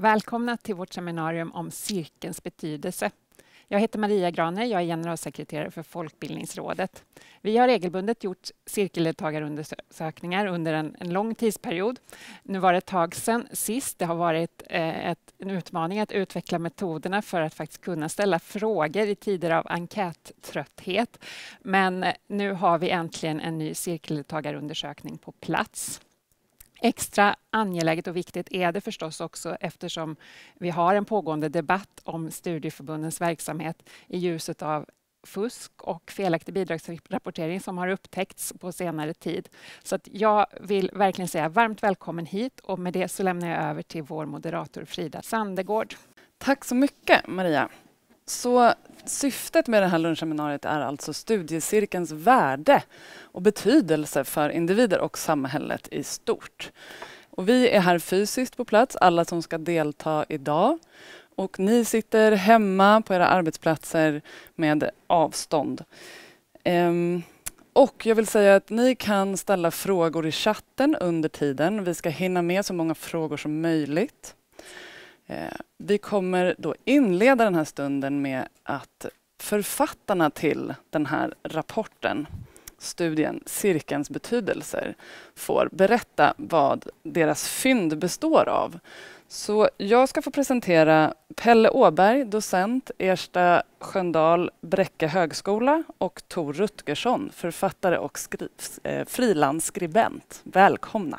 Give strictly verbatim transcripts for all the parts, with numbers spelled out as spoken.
Välkomna till vårt seminarium om cirkelns betydelse. Jag heter Maria Graner, jag är generalsekreterare för Folkbildningsrådet. Vi har regelbundet gjort cirkeldeltagarundersökningar under en, en lång tidsperiod. Nu var det ett tag sedan sist. Det har varit eh, ett, en utmaning att utveckla metoderna för att faktiskt kunna ställa frågor i tider av enkättrötthet. Men nu har vi äntligen en ny cirkeldeltagarundersökning på plats. Extra angeläget och viktigt är det förstås också eftersom vi har en pågående debatt om studieförbundens verksamhet i ljuset av fusk och felaktig bidragsrapportering som har upptäckts på senare tid. Så att jag vill verkligen säga varmt välkommen hit och med det så lämnar jag över till vår moderator Frida Sandegård. Tack så mycket Maria. Så syftet med det här lunchseminariet är alltså studiecirkelns värde och betydelse för individer och samhället i stort. Och vi är här fysiskt på plats, alla som ska delta idag. Och ni sitter hemma på era arbetsplatser med avstånd. Ehm, och jag vill säga att ni kan ställa frågor i chatten under tiden. Vi ska hinna med så många frågor som möjligt. Vi kommer då inleda den här stunden med att författarna till den här rapporten, studien Cirkelns betydelser, får berätta vad deras fynd består av. Så jag ska få presentera Pelle Åberg, docent, Ersta Sköndal Bräcke högskola och Tor Rutgersson, författare och skrivs, eh, frilansskribent. Välkomna!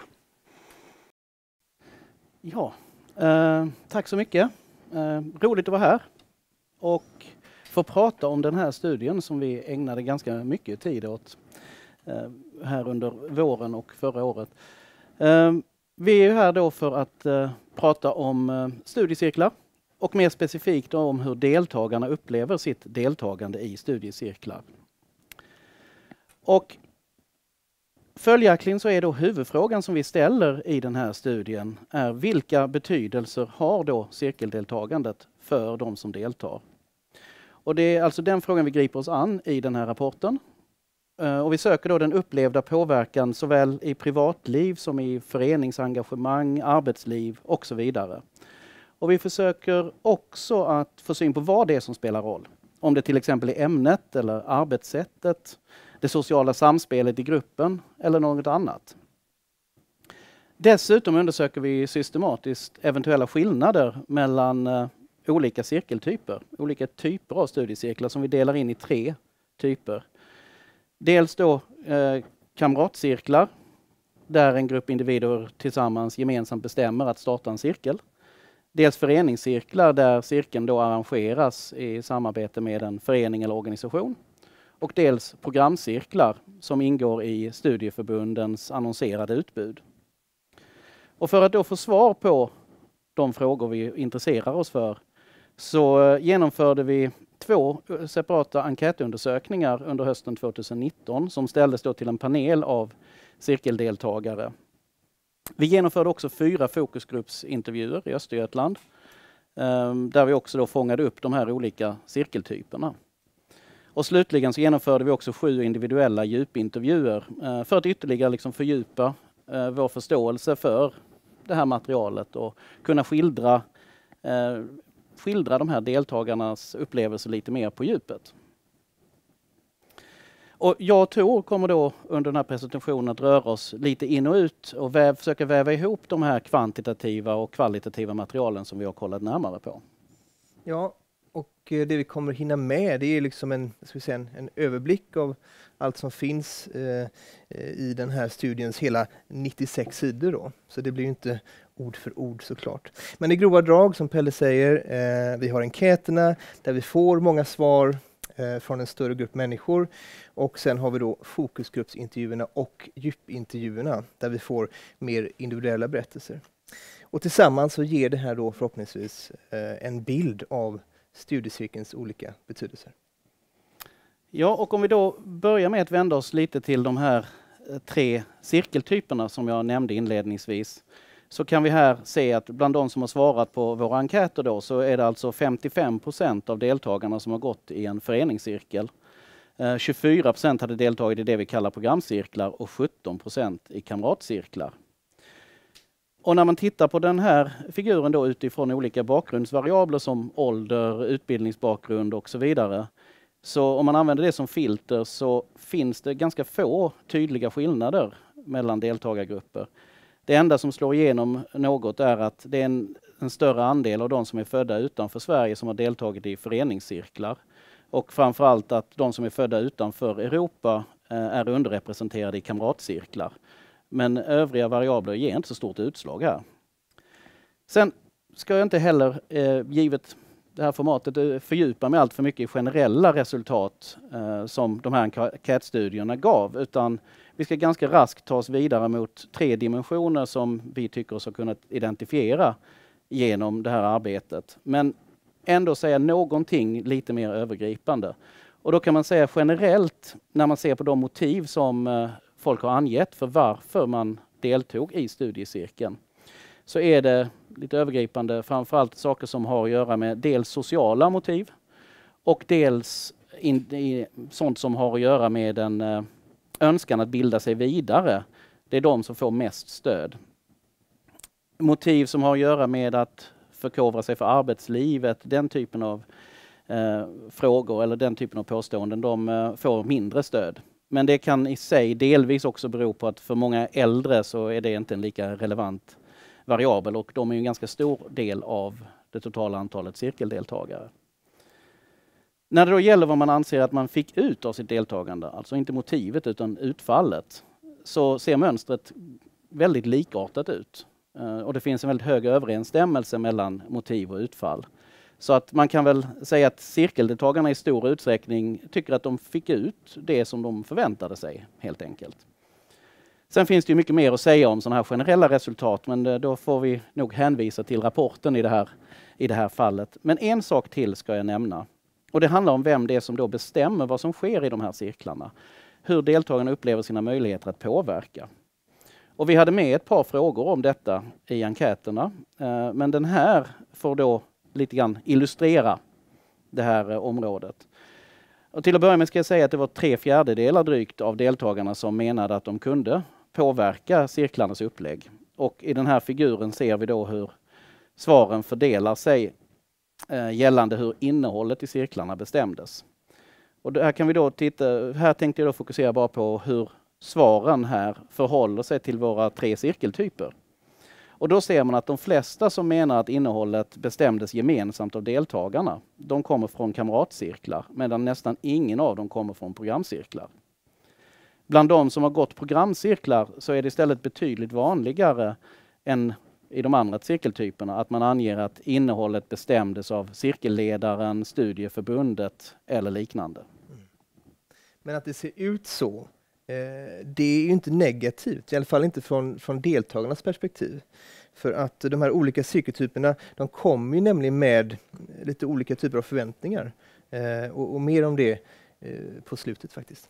Ja. Eh, tack så mycket. Eh, roligt att vara här och få prata om den här studien som vi ägnade ganska mycket tid åt eh, här under våren och förra året. Eh, vi är här då för att eh, prata om eh, studiecirklar och mer specifikt om hur deltagarna upplever sitt deltagande i studiecirklar. Och följaktligen så är då huvudfrågan som vi ställer i den här studien är vilka betydelser har då cirkeldeltagandet för de som deltar? Och det är alltså den frågan vi griper oss an i den här rapporten. Och vi söker då den upplevda påverkan såväl i privatliv som i föreningsengagemang, arbetsliv och så vidare. Och vi försöker också att få syn på vad det är som spelar roll. Om det till exempel är ämnet eller arbetssättet, det sociala samspelet i gruppen eller något annat. Dessutom undersöker vi systematiskt eventuella skillnader mellan uh, olika cirkeltyper. Olika typer av studiecirklar som vi delar in i tre typer. Dels då uh, kamratcirklar där en grupp individer tillsammans gemensamt bestämmer att starta en cirkel. Dels föreningscirklar där cirkeln då arrangeras i samarbete med en förening eller organisation. Och dels programcirklar som ingår i studieförbundens annonserade utbud. Och för att då få svar på de frågor vi intresserar oss för så genomförde vi två separata enkätundersökningar under hösten tjugonitton som ställdes då till en panel av cirkeldeltagare. Vi genomförde också fyra fokusgruppsintervjuer i Östergötland där vi också då fångade upp de här olika cirkeltyperna. Och slutligen så genomförde vi också sju individuella djupintervjuer eh, för att ytterligare liksom fördjupa eh, vår förståelse för det här materialet och kunna skildra, eh, skildra de här deltagarnas upplevelser lite mer på djupet. Och jag och Tor kommer då under den här presentationen att röra oss lite in och ut och väv, försöka väva ihop de här kvantitativa och kvalitativa materialen som vi har kollat närmare på. Ja. Och det vi kommer hinna med det är liksom en, ska vi säga, en, en överblick av allt som finns eh, i den här studiens hela nittiosex sidor. Då. Så det blir ju inte ord för ord såklart. Men i grova drag som Pelle säger, eh, vi har enkäterna där vi får många svar eh, från en större grupp människor. Och sen har vi då fokusgruppsintervjuerna och djupintervjuerna där vi får mer individuella berättelser. Och tillsammans så ger det här då förhoppningsvis eh, en bild av studiecirkelns olika betydelser. Ja, och om vi då börjar med att vända oss lite till de här tre cirkeltyperna som jag nämnde inledningsvis, så kan vi här se att bland de som har svarat på våra enkäter då så är det alltså femtiofem procent av deltagarna som har gått i en föreningscirkel. Eh, tjugofyra procent hade deltagit i det vi kallar programcirklar och sjutton procent i kamratcirklar. Och när man tittar på den här figuren då utifrån olika bakgrundsvariabler som ålder, utbildningsbakgrund och så vidare. Så om man använder det som filter så finns det ganska få tydliga skillnader mellan deltagargrupper. Det enda som slår igenom något är att det är en, en större andel av de som är födda utanför Sverige som har deltagit i föreningscirklar. Och framförallt att de som är födda utanför Europa eh, är underrepresenterade i kamratcirklar. Men övriga variabler ger inte så stort utslag här. Sen ska jag inte heller, eh, givet det här formatet, fördjupa mig allt för mycket i generella resultat eh, som de här enkätstudierna gav, utan vi ska ganska raskt ta oss vidare mot tre dimensioner som vi tycker oss ha kunnat identifiera genom det här arbetet. Men ändå säga någonting lite mer övergripande. Och då kan man säga generellt, när man ser på de motiv som eh, folk har angett för varför man deltog i studiecirkeln, så är det lite övergripande framförallt saker som har att göra med dels sociala motiv och dels in, i, sånt som har att göra med en eh, önskan att bilda sig vidare. Det är de som får mest stöd. Motiv som har att göra med att förkovra sig för arbetslivet, den typen av eh, frågor eller den typen av påståenden, de eh, får mindre stöd. Men det kan i sig delvis också bero på att för många äldre så är det inte en lika relevant variabel och de är en ganska stor del av det totala antalet cirkeldeltagare. När det då gäller vad man anser att man fick ut av sitt deltagande, alltså inte motivet utan utfallet, så ser mönstret väldigt likartat ut. Och det finns en väldigt hög överensstämmelse mellan motiv och utfall. Så att man kan väl säga att cirkeldeltagarna i stor utsträckning tycker att de fick ut det som de förväntade sig, helt enkelt. Sen finns det ju mycket mer att säga om sådana här generella resultat, men då får vi nog hänvisa till rapporten i det här, i det här fallet. Men en sak till ska jag nämna. Och det handlar om vem det är som då bestämmer vad som sker i de här cirklarna. Hur deltagarna upplever sina möjligheter att påverka. Och vi hade med ett par frågor om detta i enkäterna. Men den här får då lite grann illustrera det här området. Och till att börja med ska jag säga att det var tre fjärdedelar drygt av deltagarna som menade att de kunde påverka cirklarnas upplägg. Och i den här figuren ser vi då hur svaren fördelar sig eh, gällande hur innehållet i cirklarna bestämdes. Och här kan vi då titta, här tänkte jag då fokusera bara på hur svaren här förhåller sig till våra tre cirkeltyper. Och då ser man att de flesta som menar att innehållet bestämdes gemensamt av deltagarna, de kommer från kamratcirklar, medan nästan ingen av dem kommer från programcirklar. Bland de som har gått programcirklar så är det istället betydligt vanligare än i de andra cirkeltyperna att man anger att innehållet bestämdes av cirkelledaren, studieförbundet eller liknande. Mm. Men att det ser ut så, det är ju inte negativt, i alla fall inte från, från deltagarnas perspektiv. För att de här olika cirkeltyperna, de kommer ju nämligen med lite olika typer av förväntningar. Eh, och, och mer om det eh, på slutet faktiskt.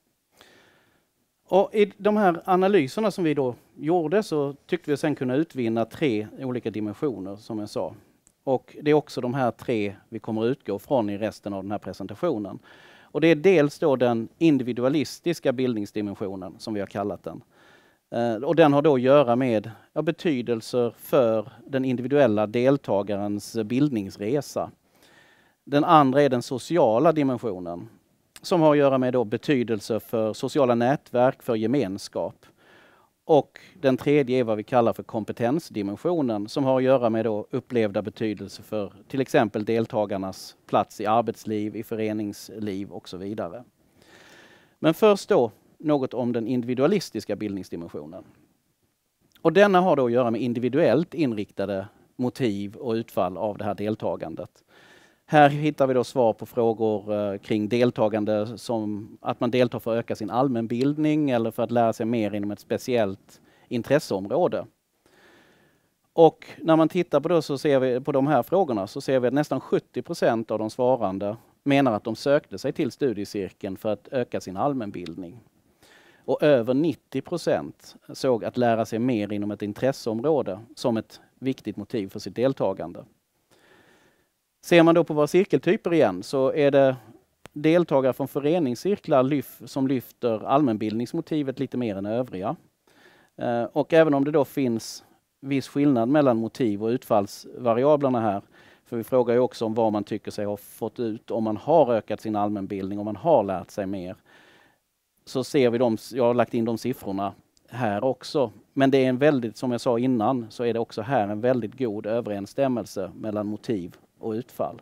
Och i de här analyserna som vi då gjorde så tyckte vi sen kunna utvinna tre olika dimensioner som jag sa. Och det är också de här tre vi kommer utgå från i resten av den här presentationen. Och det är dels då den individualistiska bildningsdimensionen som vi har kallat den. Eh, och den har då att göra med ja, betydelser för den individuella deltagarens bildningsresa. Den andra är den sociala dimensionen som har att göra med då betydelser för sociala nätverk, för gemenskap. Och den tredje är vad vi kallar för kompetensdimensionen som har att göra med då upplevda betydelser för till exempel deltagarnas plats i arbetsliv, i föreningsliv och så vidare. Men först då något om den individualistiska bildningsdimensionen. Och denna har då att göra med individuellt inriktade motiv och utfall av det här deltagandet. Här hittar vi då svar på frågor eh, kring deltagande som att man deltar för att öka sin allmänbildning eller för att lära sig mer inom ett speciellt intresseområde. Och när man tittar på, då så ser vi, på de här frågorna så ser vi att nästan sjuttio procent av de svarande menar att de sökte sig till studiecirkeln för att öka sin allmänbildning. Och över nittio procent såg att lära sig mer inom ett intresseområde som ett viktigt motiv för sitt deltagande. Ser man då på våra cirkeltyper igen så är det deltagare från föreningscirklar lyf, som lyfter allmänbildningsmotivet lite mer än övriga. Eh, och även om det då finns viss skillnad mellan motiv och utfallsvariablerna här. För vi frågar ju också om vad man tycker sig ha fått ut, om man har ökat sin allmänbildning, om man har lärt sig mer. Så ser vi dem, jag har lagt in de siffrorna här också. Men det är en väldigt, som jag sa innan, så är det också här en väldigt god överensstämmelse mellan motiv och utfall.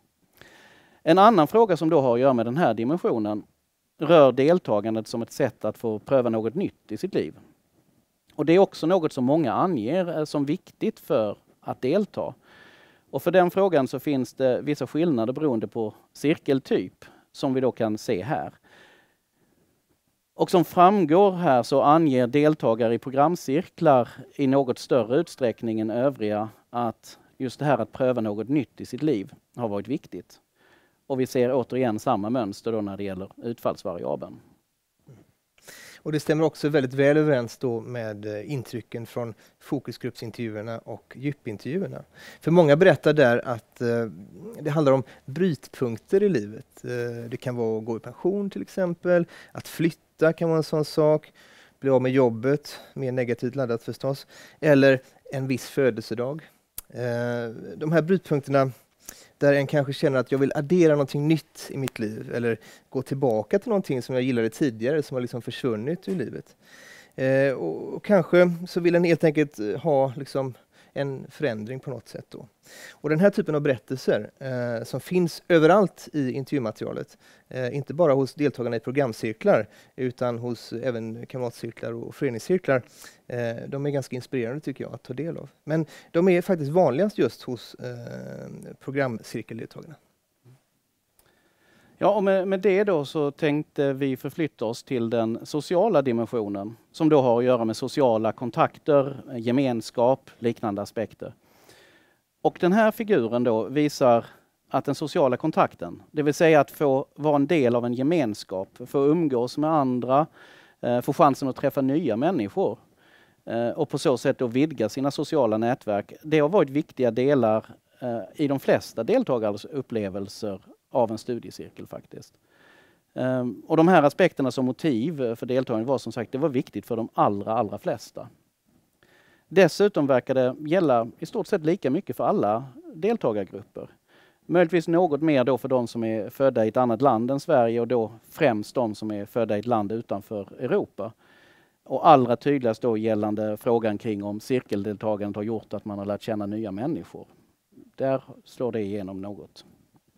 En annan fråga som då har att göra med den här dimensionen rör deltagandet som ett sätt att få pröva något nytt i sitt liv. Och det är också något som många anger som viktigt för att delta. Och för den frågan så finns det vissa skillnader beroende på cirkeltyp som vi då kan se här. Och som framgår här så anger deltagare i programcirklar i något större utsträckning än övriga att just det här att pröva något nytt i sitt liv har varit viktigt. Och vi ser återigen samma mönster då när det gäller utfallsvariabeln. Och det stämmer också väldigt väl överens då med intrycken från fokusgruppsintervjuerna och djupintervjuerna. För många berättar där att eh, det handlar om brytpunkter i livet. Eh, det kan vara att gå i pension till exempel, att flytta kan vara en sån sak, bli av med jobbet, mer negativt laddat förstås, eller en viss födelsedag. Eh, de här brytpunkterna där en kanske känner att jag vill addera någonting nytt i mitt liv eller gå tillbaka till någonting som jag gillade tidigare som har liksom försvunnit ur livet. Eh, och, och kanske så vill en helt enkelt ha liksom en förändring på något sätt då. Och den här typen av berättelser eh, som finns överallt i intervjumaterialet, eh, inte bara hos deltagarna i programcirklar utan hos även kamratcirklar och föreningscirklar, eh, de är ganska inspirerande tycker jag att ta del av. Men de är faktiskt vanligast just hos eh, programcirkeldeltagarna. Ja, och med, med det då så tänkte vi förflytta oss till den sociala dimensionen som då har att göra med sociala kontakter, gemenskap, liknande aspekter. Och den här figuren då visar att den sociala kontakten, det vill säga att få vara en del av en gemenskap, få umgås med andra, eh, få chansen att träffa nya människor eh, och på så sätt då vidga sina sociala nätverk. Det har varit viktiga delar eh, i de flesta deltagares upplevelser av en studiecirkel faktiskt. Um, och de här aspekterna som motiv för deltagande var som sagt, det var viktigt för de allra, allra flesta. Dessutom verkar det gälla i stort sett lika mycket för alla deltagargrupper. Möjligtvis något mer då för de som är födda i ett annat land än Sverige och då främst de som är födda i ett land utanför Europa. Och allra tydligast då gällande frågan kring om cirkeldeltagandet har gjort att man har lärt känna nya människor. Där slår det igenom något.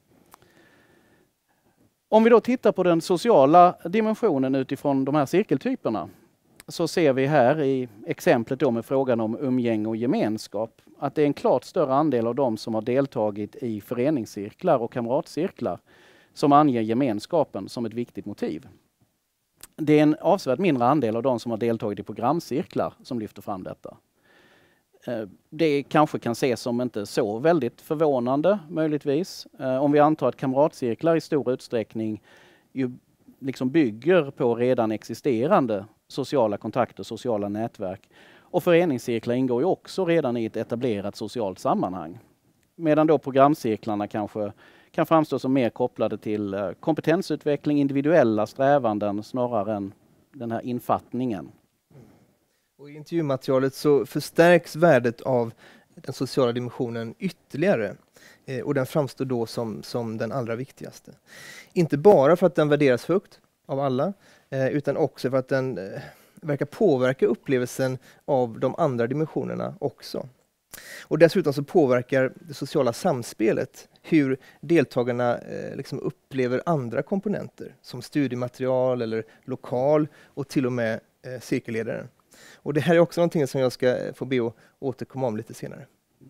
Om vi då tittar på den sociala dimensionen utifrån de här cirkeltyperna så ser vi här i exemplet då med frågan om umgänge och gemenskap att det är en klart större andel av de som har deltagit i föreningscirklar och kamratcirklar som anger gemenskapen som ett viktigt motiv. Det är en avsevärt mindre andel av de som har deltagit i programcirklar som lyfter fram detta. Det kanske kan ses som inte så väldigt förvånande möjligtvis. Om vi antar att kamratcirklar i stor utsträckning ju liksom bygger på redan existerande sociala kontakter, sociala nätverk. Och föreningscirklar ingår ju också redan i ett etablerat socialt sammanhang. Medan då programcirklarna kanske kan framstå som mer kopplade till kompetensutveckling, individuella strävanden snarare än den här infattningen. Och i intervjumaterialet så förstärks värdet av den sociala dimensionen ytterligare. Eh, och den framstår då som, som den allra viktigaste. Inte bara för att den värderas högt av alla, eh, utan också för att den eh, verkar påverka upplevelsen av de andra dimensionerna också. Och dessutom så påverkar det sociala samspelet hur deltagarna eh, liksom upplever andra komponenter som studiematerial eller lokal och till och med eh, cirkelledaren. Och det här är också någonting som jag ska få be att återkomma om lite senare.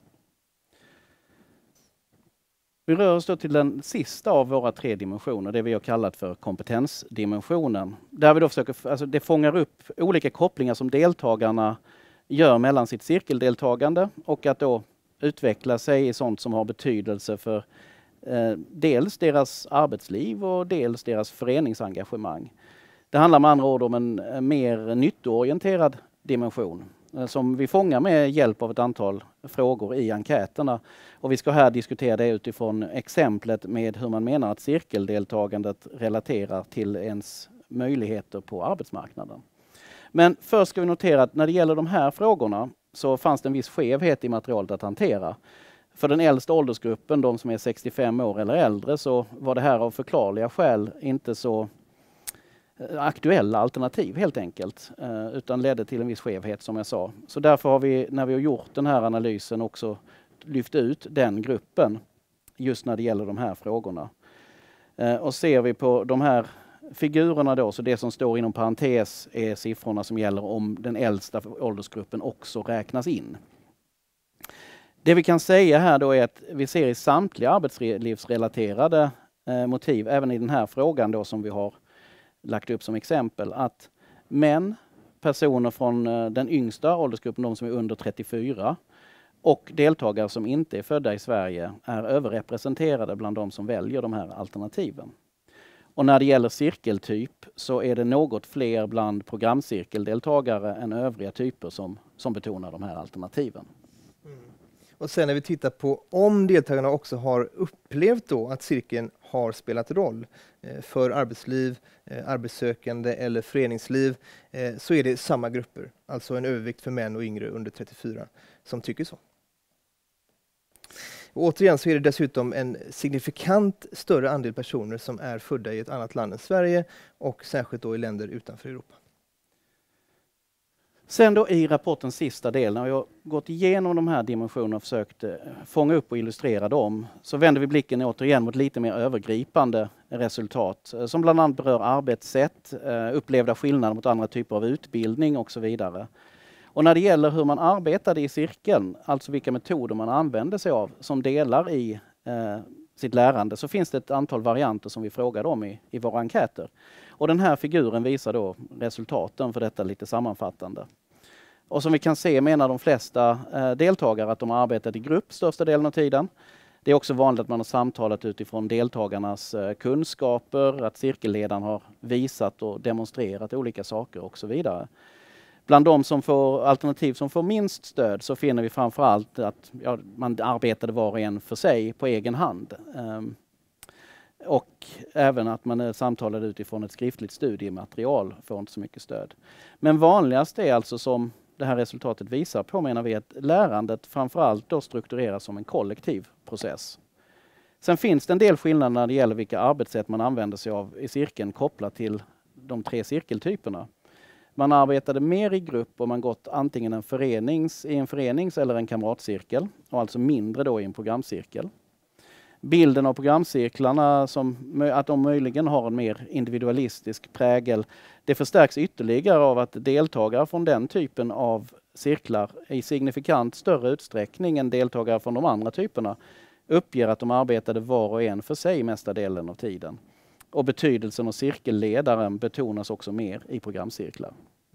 Vi rör oss då till den sista av våra tre dimensioner, det vi har kallat för kompetensdimensionen. Där vi då försöker, alltså det fångar upp olika kopplingar som deltagarna gör mellan sitt cirkeldeltagande och att då utveckla sig i sånt som har betydelse för eh, dels deras arbetsliv och dels deras föreningsengagemang. Det handlar med andra ord om en, en mer nyttoorienterad dimension eh, som vi fångar med hjälp av ett antal frågor i enkäterna. Och vi ska här diskutera det utifrån exemplet med hur man menar att cirkeldeltagandet relaterar till ens möjligheter på arbetsmarknaden. Men först ska vi notera att när det gäller de här frågorna så fanns det en viss skevhet i materialet att hantera. För den äldsta åldersgruppen, de som är sextiofem år eller äldre, så var det här av förklarliga skäl inte så aktuella alternativ helt enkelt, utan ledde till en viss skevhet som jag sa. Så därför har vi, när vi har gjort den här analysen, också lyft ut den gruppen just när det gäller de här frågorna. Och ser vi på de här figurerna då, så det som står inom parentes är siffrorna som gäller om den äldsta åldersgruppen också räknas in. Det vi kan säga här då är att vi ser i samtliga arbetslivsrelaterade eh, motiv, även i den här frågan då som vi har lagt upp som exempel, att män, personer från eh, den yngsta åldersgruppen, de som är under trettiofyra, och deltagare som inte är födda i Sverige är överrepresenterade bland de som väljer de här alternativen. Och när det gäller cirkeltyp så är det något fler bland programcirkeldeltagare än övriga typer som, som betonar de här alternativen. Mm. Och sen när vi tittar på om deltagarna också har upplevt då att cirkeln har spelat roll eh, för arbetsliv, eh, arbetssökande eller föreningsliv, eh, så är det samma grupper, alltså en övervikt för män och yngre under trettiofyra som tycker så. Och återigen så är det dessutom en signifikant större andel personer som är födda i ett annat land än Sverige och särskilt då i länder utanför Europa. Sen då i rapportens sista del, när vi har gått igenom de här dimensionerna och försökt fånga upp och illustrera dem, så vänder vi blicken återigen mot lite mer övergripande resultat som bland annat berör arbetssätt, upplevda skillnader mot andra typer av utbildning och så vidare. Och när det gäller hur man arbetade i cirkeln, alltså vilka metoder man använde sig av som delar i eh, sitt lärande, så finns det ett antal varianter som vi frågade om i, i våra enkäter. Och den här figuren visar då resultaten för detta lite sammanfattande. Och som vi kan se menar de flesta eh, deltagare att de har arbetat i grupp största delen av tiden. Det är också vanligt att man har samtalat utifrån deltagarnas eh, kunskaper, att cirkelledaren har visat och demonstrerat olika saker och så vidare. Bland de som får alternativ som får minst stöd så finner vi framförallt att ja, man arbetade var och en för sig på egen hand. Um, och även att man samtalade utifrån ett skriftligt studiematerial får inte så mycket stöd. Men vanligast är alltså, som det här resultatet visar på, menar vi att lärandet framförallt då struktureras som en kollektiv process. Sen finns det en del skillnader när det gäller vilka arbetssätt man använder sig av i cirkeln kopplat till de tre cirkeltyperna. Man arbetade mer i grupp och man gått antingen en förenings, i en förenings eller en kamratcirkel, och alltså mindre då i en programcirkel. Bilden av programcirklarna, som, att de möjligen har en mer individualistisk prägel, det förstärks ytterligare av att deltagare från den typen av cirklar i signifikant större utsträckning än deltagare från de andra typerna uppger att de arbetade var och en för sig mesta delen av tiden. Och betydelsen av cirkelledaren betonas också mer i programcirklar.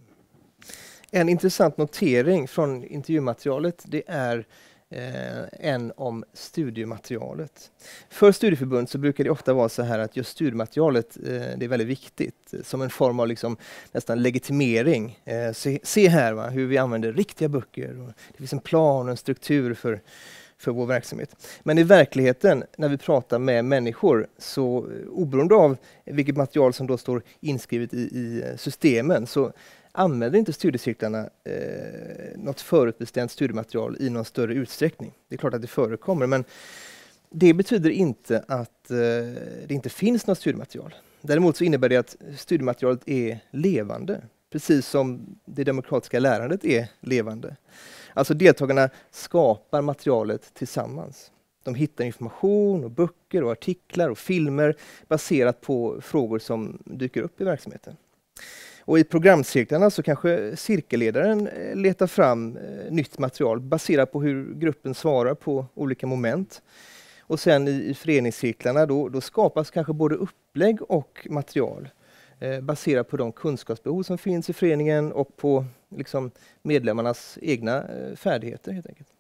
En intressant notering från intervjumaterialet, det är eh, en om studiematerialet. För studieförbund så brukar det ofta vara så här att just studiematerialet eh, det är väldigt viktigt som en form av liksom, nästan legitimering. Eh, se, se här va, hur vi använder riktiga böcker. Och det finns en plan och en struktur för för vår verksamhet. Men i verkligheten, när vi pratar med människor, så oberoende av vilket material som då står inskrivet i, i systemen, så använder inte studiecirklarna eh, något förutbestämt studiematerial i någon större utsträckning. Det är klart att det förekommer, men det betyder inte att eh, det inte finns något studiematerial. Däremot så innebär det att studiematerialet är levande, precis som det demokratiska lärandet är levande. Alltså deltagarna skapar materialet tillsammans. De hittar information och böcker och artiklar och filmer baserat på frågor som dyker upp i verksamheten. Och i programcirklarna så kanske cirkelledaren letar fram eh, nytt material baserat på hur gruppen svarar på olika moment. Och sen i, i föreningscirklarna då, då skapas kanske både upplägg och material eh, baserat på de kunskapsbehov som finns i föreningen och på liksom, medlemmarnas egna eh, färdigheter helt enkelt.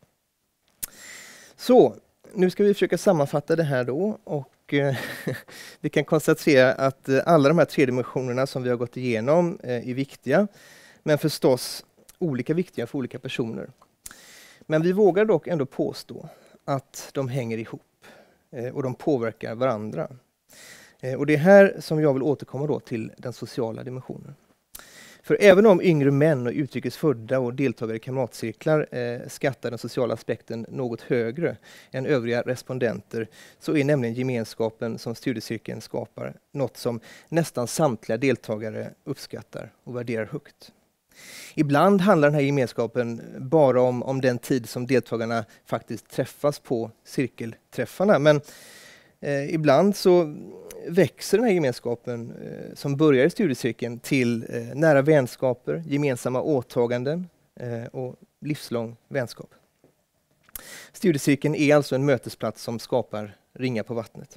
Så, nu ska vi försöka sammanfatta det här då, och eh, vi kan konstatera att eh, alla de här tre dimensionerna som vi har gått igenom eh, är viktiga, men förstås olika viktiga för olika personer. Men vi vågar dock ändå påstå att de hänger ihop eh, och de påverkar varandra. Eh, och det är här som jag vill återkomma då till den sociala dimensionen. För För även om yngre män och utrikes födda och deltagare i kamratcirklar eh, skattar den sociala aspekten något högre än övriga respondenter, så är nämligen gemenskapen som studiecirkeln skapar något som nästan samtliga deltagare uppskattar och värderar högt. Ibland handlar den här gemenskapen bara om, om den tid som deltagarna faktiskt träffas på cirkelträffarna, men eh, ibland så växer den här gemenskapen eh, som börjar i studiecirkeln till eh, nära vänskaper, gemensamma åtaganden eh, och livslång vänskap. Studiecirkeln är alltså en mötesplats som skapar ringar på vattnet.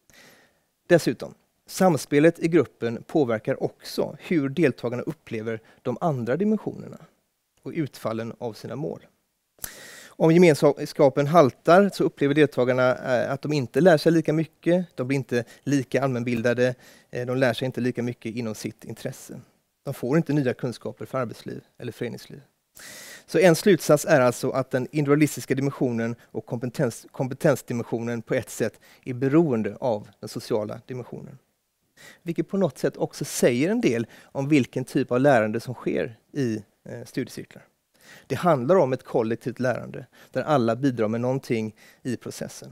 Dessutom, samspelet i gruppen påverkar också hur deltagarna upplever de andra dimensionerna och utfallen av sina mål. Om gemenskapen haltar så upplever deltagarna att de inte lär sig lika mycket, de blir inte lika allmänbildade, de lär sig inte lika mycket inom sitt intresse. De får inte nya kunskaper för arbetsliv eller föreningsliv. Så en slutsats är alltså att den individualistiska dimensionen och kompetens, kompetensdimensionen på ett sätt är beroende av den sociala dimensionen. Vilket på något sätt också säger en del om vilken typ av lärande som sker i eh, studiecirklar. Det handlar om ett kollektivt lärande där alla bidrar med någonting i processen.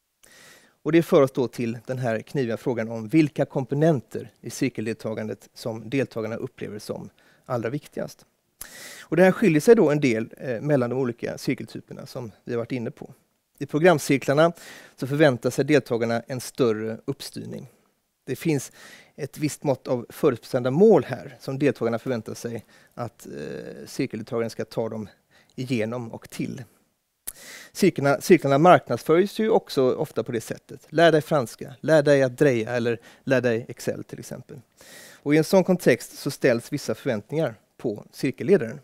Och det för oss då till den här kniviga frågan om vilka komponenter i cirkeldeltagandet som deltagarna upplever som allra viktigast. Och det här skiljer sig då en del eh, mellan de olika cirkeltyperna som vi har varit inne på. I programcirklarna så förväntar sig deltagarna en större uppstyrning. Det finns ett visst mått av förutbestämda mål här som deltagarna förväntar sig att eh, cirkeldeltagaren ska ta dem igenom och till. Cirklarna, cirklarna marknadsförs ju också ofta på det sättet. Lär dig franska, lär dig att dreja eller lär dig Excel till exempel. Och i en sån kontext så ställs vissa förväntningar på cirkelledaren.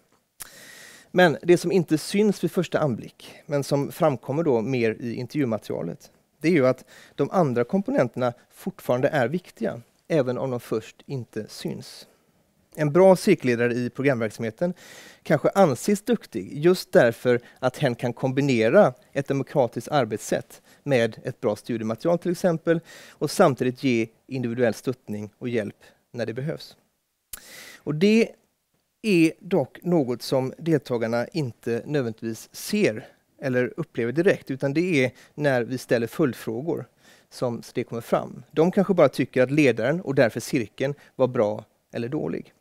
Men det som inte syns vid första anblick, men som framkommer då mer i intervjumaterialet, det är ju att de andra komponenterna fortfarande är viktiga, även om de först inte syns. En bra cirkelledare i programverksamheten kanske anses duktig just därför att hen kan kombinera ett demokratiskt arbetssätt med ett bra studiematerial till exempel och samtidigt ge individuell stöttning och hjälp när det behövs. Och det är dock något som deltagarna inte nödvändigtvis ser eller upplever direkt, utan det är när vi ställer följdfrågor som det kommer fram. De kanske bara tycker att ledaren och därför cirkeln var bra eller dålig.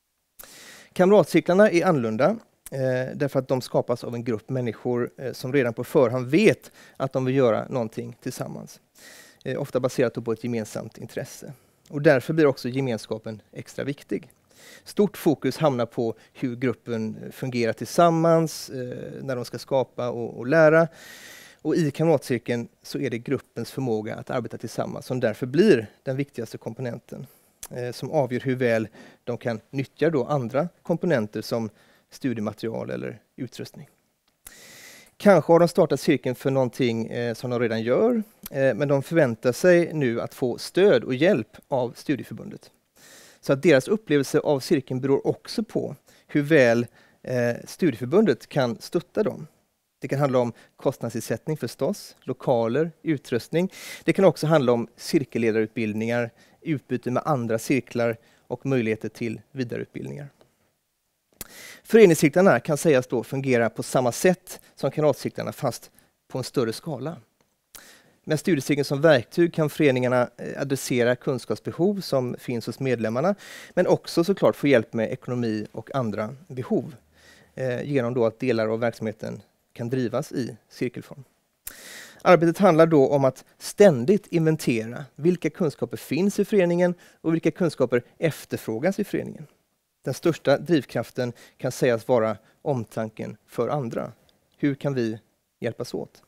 Kamratcirklarna är annorlunda eh, därför att de skapas av en grupp människor eh, som redan på förhand vet att de vill göra någonting tillsammans. Eh, ofta baserat på ett gemensamt intresse. Och därför blir också gemenskapen extra viktig. Stort fokus hamnar på hur gruppen fungerar tillsammans, eh, när de ska skapa och, och lära. Och i kamratcirkeln så är det gruppens förmåga att arbeta tillsammans som därför blir den viktigaste komponenten. Eh, som avgör hur väl de kan nyttja då andra komponenter som studiematerial eller utrustning. Kanske har de startat cirkeln för någonting eh, som de redan gör, eh, men de förväntar sig nu att få stöd och hjälp av studieförbundet. Så att deras upplevelse av cirkeln beror också på hur väl eh, studieförbundet kan stötta dem. Det kan handla om kostnadsersättning förstås, lokaler, utrustning. Det kan också handla om cirkelledarutbildningar, utbyte med andra cirklar och möjligheter till vidareutbildningar. Föreningscirklarna kan sägas då fungera på samma sätt som kamratcirklarna fast på en större skala. Med studiecirkeln som verktyg kan föreningarna adressera kunskapsbehov som finns hos medlemmarna, men också såklart få hjälp med ekonomi och andra behov eh, genom då att delar av verksamheten kan drivas i cirkelform. Arbetet handlar då om att ständigt inventera vilka kunskaper finns i föreningen och vilka kunskaper efterfrågas i föreningen. Den största drivkraften kan sägas vara omtanken för andra. Hur kan vi hjälpas åt?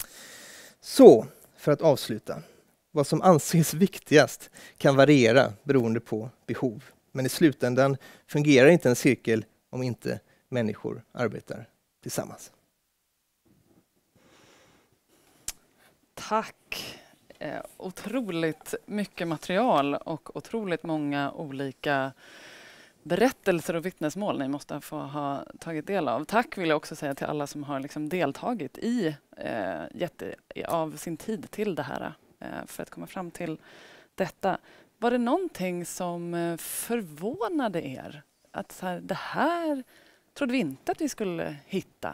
Så, för att avsluta. Vad som anses viktigast kan variera beroende på behov. Men i slutändan fungerar inte en cirkel om inte människor arbetar tillsammans. Tack! Eh, otroligt mycket material och otroligt många olika berättelser och vittnesmål ni måste få ha tagit del av. Tack vill jag också säga till alla som har liksom deltagit i eh, jätte, av sin tid till det här eh, för att komma fram till detta. Var det någonting som förvånade er att så här, det här trodde vi inte att vi skulle hitta?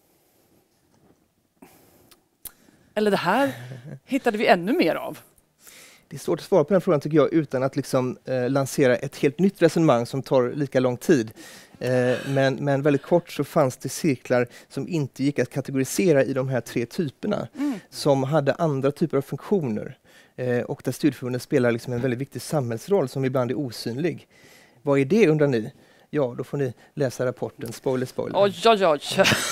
Eller det här hittade vi ännu mer av? Det är svårt att svara på den frågan tycker jag utan att liksom, eh, lansera ett helt nytt resonemang som tar lika lång tid. Eh, men, men väldigt kort så fanns det cirklar som inte gick att kategorisera i de här tre typerna. Mm. Som hade andra typer av funktioner. Eh, och där studieförbunden spelar liksom en väldigt viktig samhällsroll som ibland är osynlig. Vad är det undrar ni? Ja, då får ni läsa rapporten. Spoiler, spoiler. Oj, oj, oj.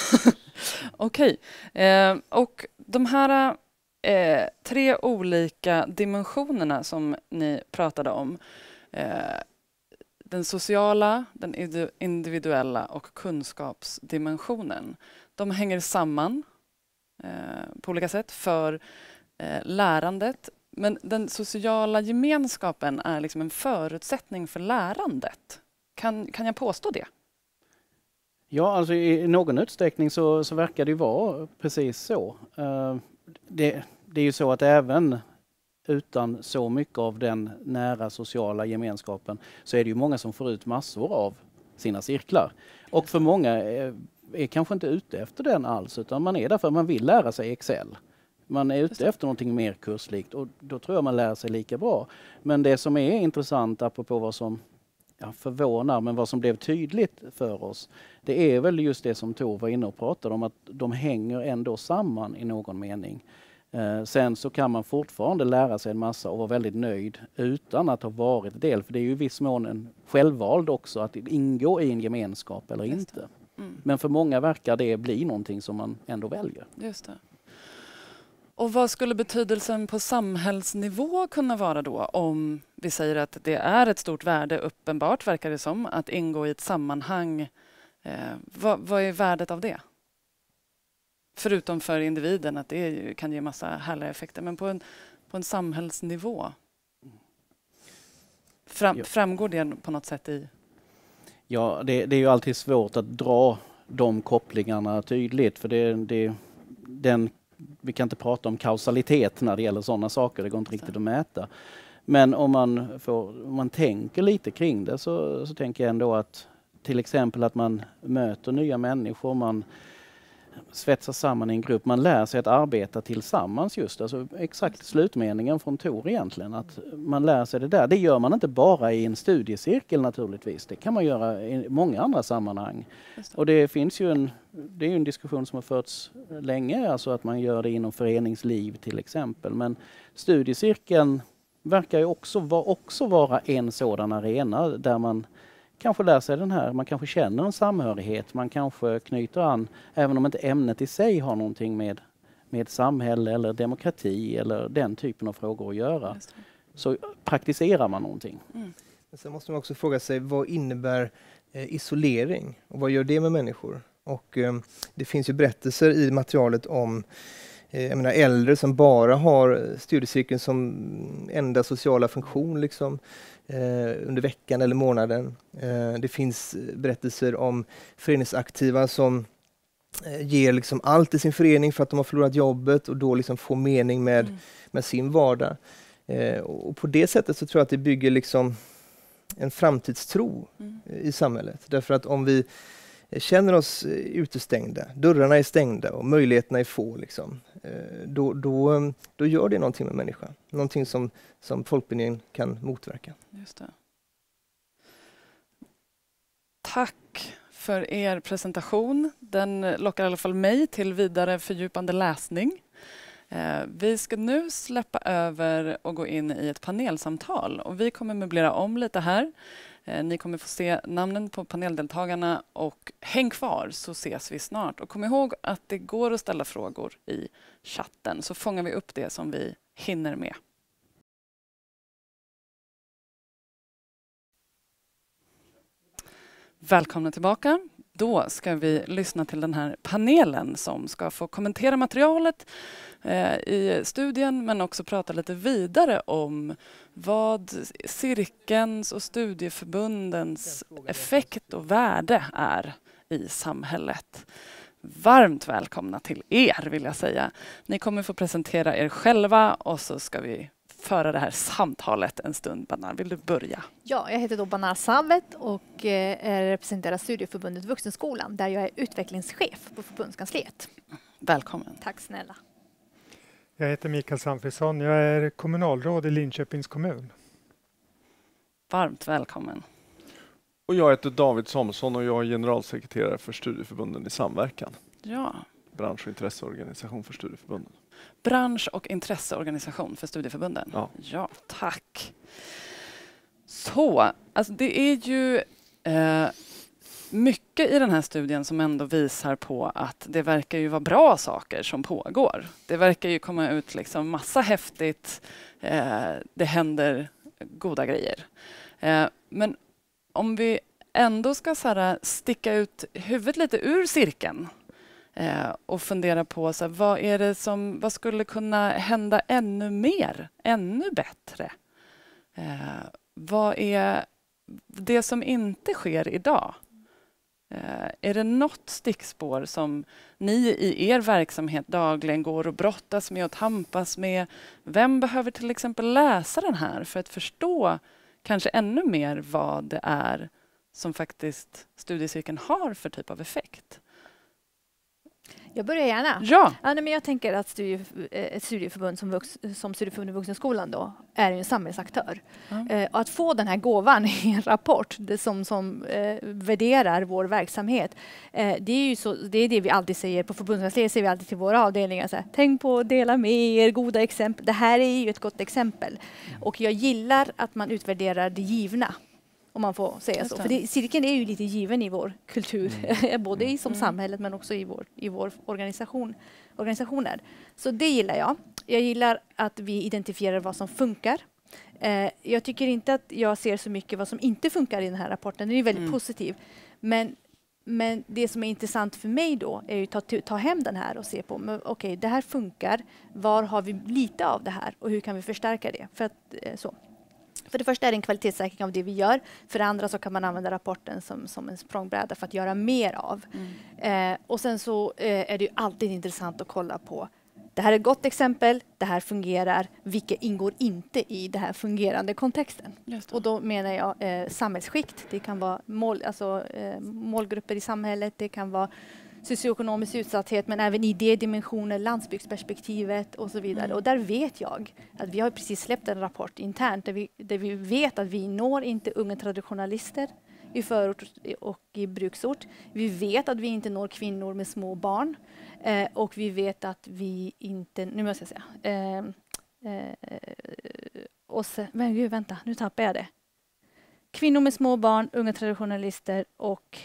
Okej. Eh, och de här eh, tre olika dimensionerna som ni pratade om. Eh, den sociala, den individuella och kunskapsdimensionen. De hänger samman eh, på olika sätt för eh, lärandet. Men den sociala gemenskapen är liksom en förutsättning för lärandet. Kan, kan jag påstå det? Ja, alltså i någon utsträckning så, så verkar det ju vara precis så. Uh, det, det är ju så att även utan så mycket av den nära sociala gemenskapen så är det ju många som får ut massor av sina cirklar. Och för många är, är kanske inte ute efter den alls, utan man är där för att man vill lära sig Excel. Man är ute efter någonting mer kurslikt och då tror jag man lär sig lika bra. Men det som är intressant apropå vad som ja, förvånar, men vad som blev tydligt för oss, det är väl just det som Tor var inne och pratade om, att de hänger ändå samman i någon mening. Eh, sen så kan man fortfarande lära sig en massa och vara väldigt nöjd utan att ha varit del, för det är ju i viss mån en självvald också att ingå i en gemenskap eller inte. Mm. Men för många verkar det bli någonting som man ändå väljer. Just det. Och vad skulle betydelsen på samhällsnivå kunna vara då om vi säger att det är ett stort värde, uppenbart verkar det som, att ingå i ett sammanhang. Eh, vad, vad är värdet av det? Förutom för individen att det ju, kan ge massa härliga effekter, men på en, på en samhällsnivå. Fram, framgår det på något sätt i? Ja, det, det är ju alltid svårt att dra de kopplingarna tydligt, för det, det, den vi kan inte prata om kausalitet när det gäller sådana saker, det går inte riktigt att mäta. Men om man, får, om man tänker lite kring det så, så tänker jag ändå att till exempel att man möter nya människor, man svetsar samman i en grupp, man lär sig att arbeta tillsammans just. Alltså exakt slutmeningen från Tor egentligen, att man lär sig det där. Det gör man inte bara i en studiecirkel naturligtvis, det kan man göra i många andra sammanhang. Det. Och det finns ju en, det är ju en diskussion som har förts länge, alltså att man gör det inom föreningsliv till exempel. Men studiecirkeln verkar ju också, var, också vara en sådan arena där man kanske lär sig den här, man kanske känner en samhörighet, man kanske knyter an, även om inte ämnet i sig har någonting med, med samhälle eller demokrati eller den typen av frågor att göra, så praktiserar man någonting. Mm. Sen måste man också fråga sig, vad innebär eh, isolering och vad gör det med människor? Och eh, det finns ju berättelser i materialet om eh, jag menar, äldre som bara har studiecirkeln som enda sociala funktion liksom. Eh, under veckan eller månaden. Eh, det finns berättelser om föreningsaktiva som eh, ger liksom allt i sin förening för att de har förlorat jobbet och då liksom får mening med, mm. med sin vardag. Eh, och på det sättet så tror jag att det bygger liksom en framtidstro mm. i samhället. Därför att om vi känner oss utestängda, dörrarna är stängda och möjligheterna är få, liksom, då, då, då gör det någonting med människan. Någonting som, som folkbildningen kan motverka. Just det. Tack för er presentation. Den lockar i alla fall mig till vidare fördjupande läsning. Eh, vi ska nu släppa över och gå in i ett panelsamtal. Och vi kommer möblera om lite här. Eh, ni kommer få se namnen på paneldeltagarna och häng kvar så ses vi snart. Och kom ihåg att det går att ställa frågor i chatten så fångar vi upp det som vi hinner med. Välkomna tillbaka. Då ska vi lyssna till den här panelen som ska få kommentera materialet eh, i studien men också prata lite vidare om vad cirkelns och studieförbundens effekt och värde är i samhället. Varmt välkomna till er vill jag säga. Ni kommer få presentera er själva och så ska vi föra det här samtalet en stund. Banar, vill du börja? Ja, jag heter då Banar Savet och eh, representerar Studieförbundet Vuxenskolan där jag är utvecklingschef på förbundskansliet. Välkommen. Tack snälla. Jag heter Mikael Sanfrisson. Jag är kommunalråd i Linköpings kommun. Varmt välkommen. Och jag heter David Samuelsson och jag är generalsekreterare för Studieförbunden i samverkan. Ja. Bransch- och intresseorganisation för studieförbunden. Bransch- och intresseorganisation för studieförbunden. Ja, ja tack. Så, alltså det är ju eh, mycket i den här studien som ändå visar på att det verkar ju vara bra saker som pågår. Det verkar ju komma ut liksom massa häftigt. Eh, det händer goda grejer. Eh, men om vi ändå ska så här, sticka ut huvudet lite ur cirkeln eh, och fundera på så här, vad är det som vad skulle kunna hända ännu mer, ännu bättre? Eh, vad är det som inte sker idag? Eh, är det något stickspår som ni i er verksamhet dagligen går och brottas med och tampas med? Vem behöver till exempel läsa den här för att förstå kanske ännu mer vad det är som faktiskt studiecirkeln har för typ av effekt? Jag börjar gärna. Ja. Ja, nej, men jag tänker att studie, ett studieförbund som, vux, som Studieförbundet Vuxenskolan då är en samhällsaktör. Mm. Eh, och att få den här gåvan i en rapport det som, som eh, värderar vår verksamhet. Eh, det, är ju så, det är det vi alltid säger på förbundskansliet, säger vi alltid till våra avdelningar. Så här, tänk på att dela med er goda exempel. Det här är ju ett gott exempel. Och jag gillar att man utvärderar det givna. Om man får säga så. För det, cirkeln är ju lite given i vår kultur. Mm. Både i som mm. samhället men också i vår, i vår organisation, organisationer. Så det gillar jag. Jag gillar att vi identifierar vad som funkar. Eh, jag tycker inte att jag ser så mycket vad som inte funkar i den här rapporten. Den är väldigt mm. positiv. Men, men det som är intressant för mig då är ju att ta, ta hem den här och se på okej, okay, det här funkar. Var har vi lite av det här och hur kan vi förstärka det? För att, eh, så. För det första är det en kvalitetssäkring av det vi gör. För det andra så kan man använda rapporten som, som en språngbräda för att göra mer av. Mm. Eh, och sen så eh, är det ju alltid intressant att kolla på. Det här är ett gott exempel. Det här fungerar. Vilka ingår inte i den här fungerande kontexten? Och då menar jag eh, samhällsskikt. Det kan vara mål, alltså, eh, målgrupper i samhället. Det kan vara socioekonomisk utsatthet, men även i det dimensioner, landsbygdsperspektivet och så vidare. Mm. Och där vet jag att vi har precis släppt en rapport internt där vi, där vi vet att vi når inte unga traditionalister i förort och i bruksort. Vi vet att vi inte når kvinnor med små barn eh, och vi vet att vi inte, nu måste jag säga, eh, eh, och så, men gud, vänta, nu tappar jag det. Kvinnor med små barn, unga traditionalister och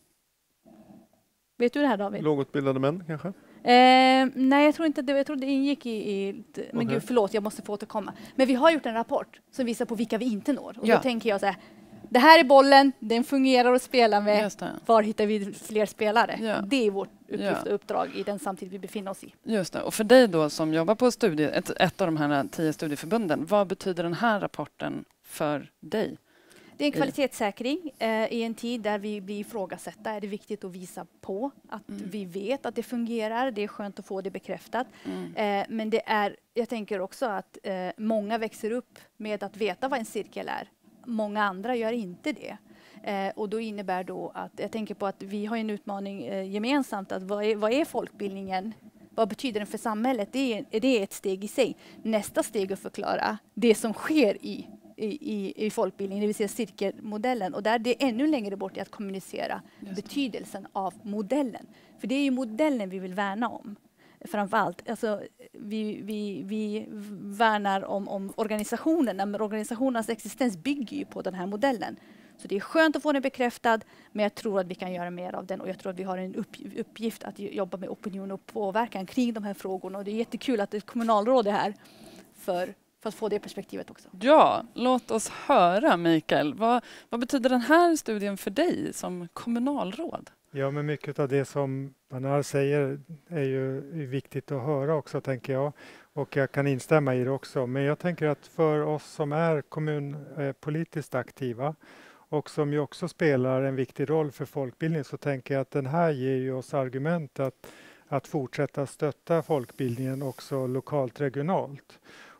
vet du det här, David? Lågutbildade män kanske? Eh, nej, jag tror inte det. Jag tror det ingick i... i men okay. gud, förlåt, jag måste få återkomma. Men vi har gjort en rapport som visar på vilka vi inte når. Och ja. då tänker jag så här, det här är bollen, den fungerar att spela med. Var hittar vi fler spelare? Ja. Det är vårt uppgift och uppdrag i den samtid vi befinner oss i. Just det. Och för dig då som jobbar på studie, ett, ett av de här tio studieförbunden, vad betyder den här rapporten för dig? Det är en kvalitetssäkring. Eh, I en tid där vi blir ifrågasatta är det viktigt att visa på att mm. vi vet att det fungerar. Det är skönt att få det bekräftat. Mm. Eh, men det är, jag tänker också att eh, många växer upp med att veta vad en cirkel är. Många andra gör inte det. Eh, och då innebär då att jag tänker på att vi har en utmaning eh, gemensamt. Att vad är, vad är folkbildningen? Vad betyder den för samhället? Det är, det är ett steg i sig. Nästa steg är att förklara det som sker i I, i, i folkbildningen, det vill säga cirkelmodellen. Och där det är ännu längre bort i att kommunicera betydelsen av modellen. För det är ju modellen vi vill värna om. Framförallt. Alltså, vi, vi, vi värnar om, om organisationerna, men organisationernas existens bygger ju på den här modellen. Så det är skönt att få den bekräftad, men jag tror att vi kan göra mer av den och jag tror att vi har en upp, uppgift att jobba med opinion och påverkan kring de här frågorna. Och det är jättekul att ett kommunalråd är här för För att få det perspektivet också. Ja, låt oss höra Mikael. Vad, vad betyder den här studien för dig som kommunalråd? Ja, men mycket av det som Banar säger är ju viktigt att höra också, tänker jag. Och jag kan instämma i det också. Men jag tänker att för oss som är kommunpolitiskt aktiva och som ju också spelar en viktig roll för folkbildning, så tänker jag att den här ger ju oss argument att, att fortsätta stötta folkbildningen också lokalt, regionalt.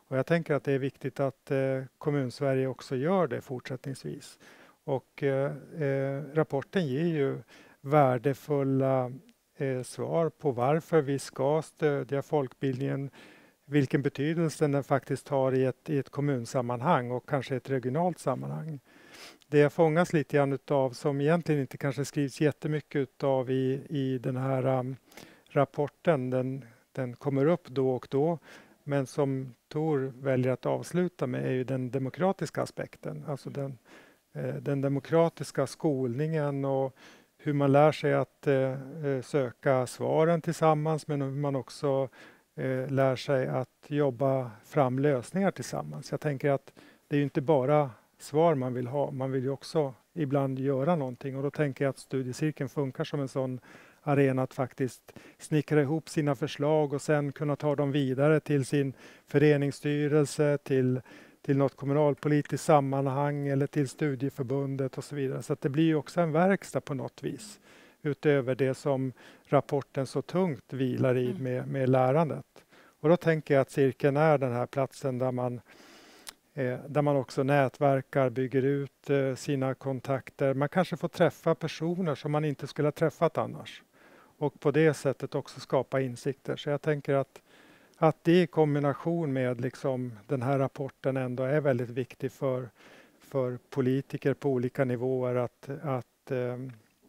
Och jag tänker att det är viktigt att eh, Kommunsverige också gör det fortsättningsvis. Och eh, eh, rapporten ger ju värdefulla eh, svar på varför vi ska stödja folkbildningen, vilken betydelse den faktiskt har i ett, i ett kommunsammanhang och kanske ett regionalt sammanhang. Det jag fångas lite grann av, som egentligen inte kanske skrivs jättemycket av i, i den här um, rapporten, den, den kommer upp då och då, men som Tor väljer att avsluta med är ju den demokratiska aspekten, alltså den, eh, den demokratiska skolningen och hur man lär sig att eh, söka svaren tillsammans, men hur man också eh, lär sig att jobba fram lösningar tillsammans. Jag tänker att det är ju inte bara svar man vill ha, man vill ju också ibland göra någonting, och då tänker jag att studiecirkeln funkar som en sån arena att faktiskt snickra ihop sina förslag och sen kunna ta dem vidare till sin föreningsstyrelse, till, till något kommunalpolitiskt sammanhang eller till studieförbundet och så vidare. Så att det blir ju också en verkstad på något vis utöver det som rapporten så tungt vilar i med, med lärandet. Och då tänker jag att cirkeln är den här platsen där man eh, där man också nätverkar, bygger ut eh, sina kontakter. Man kanske får träffa personer som man inte skulle ha träffat annars. Och på det sättet också skapa insikter. Så jag tänker att, att det i kombination med liksom den här rapporten ändå är väldigt viktigt för, för politiker på olika nivåer att, att eh,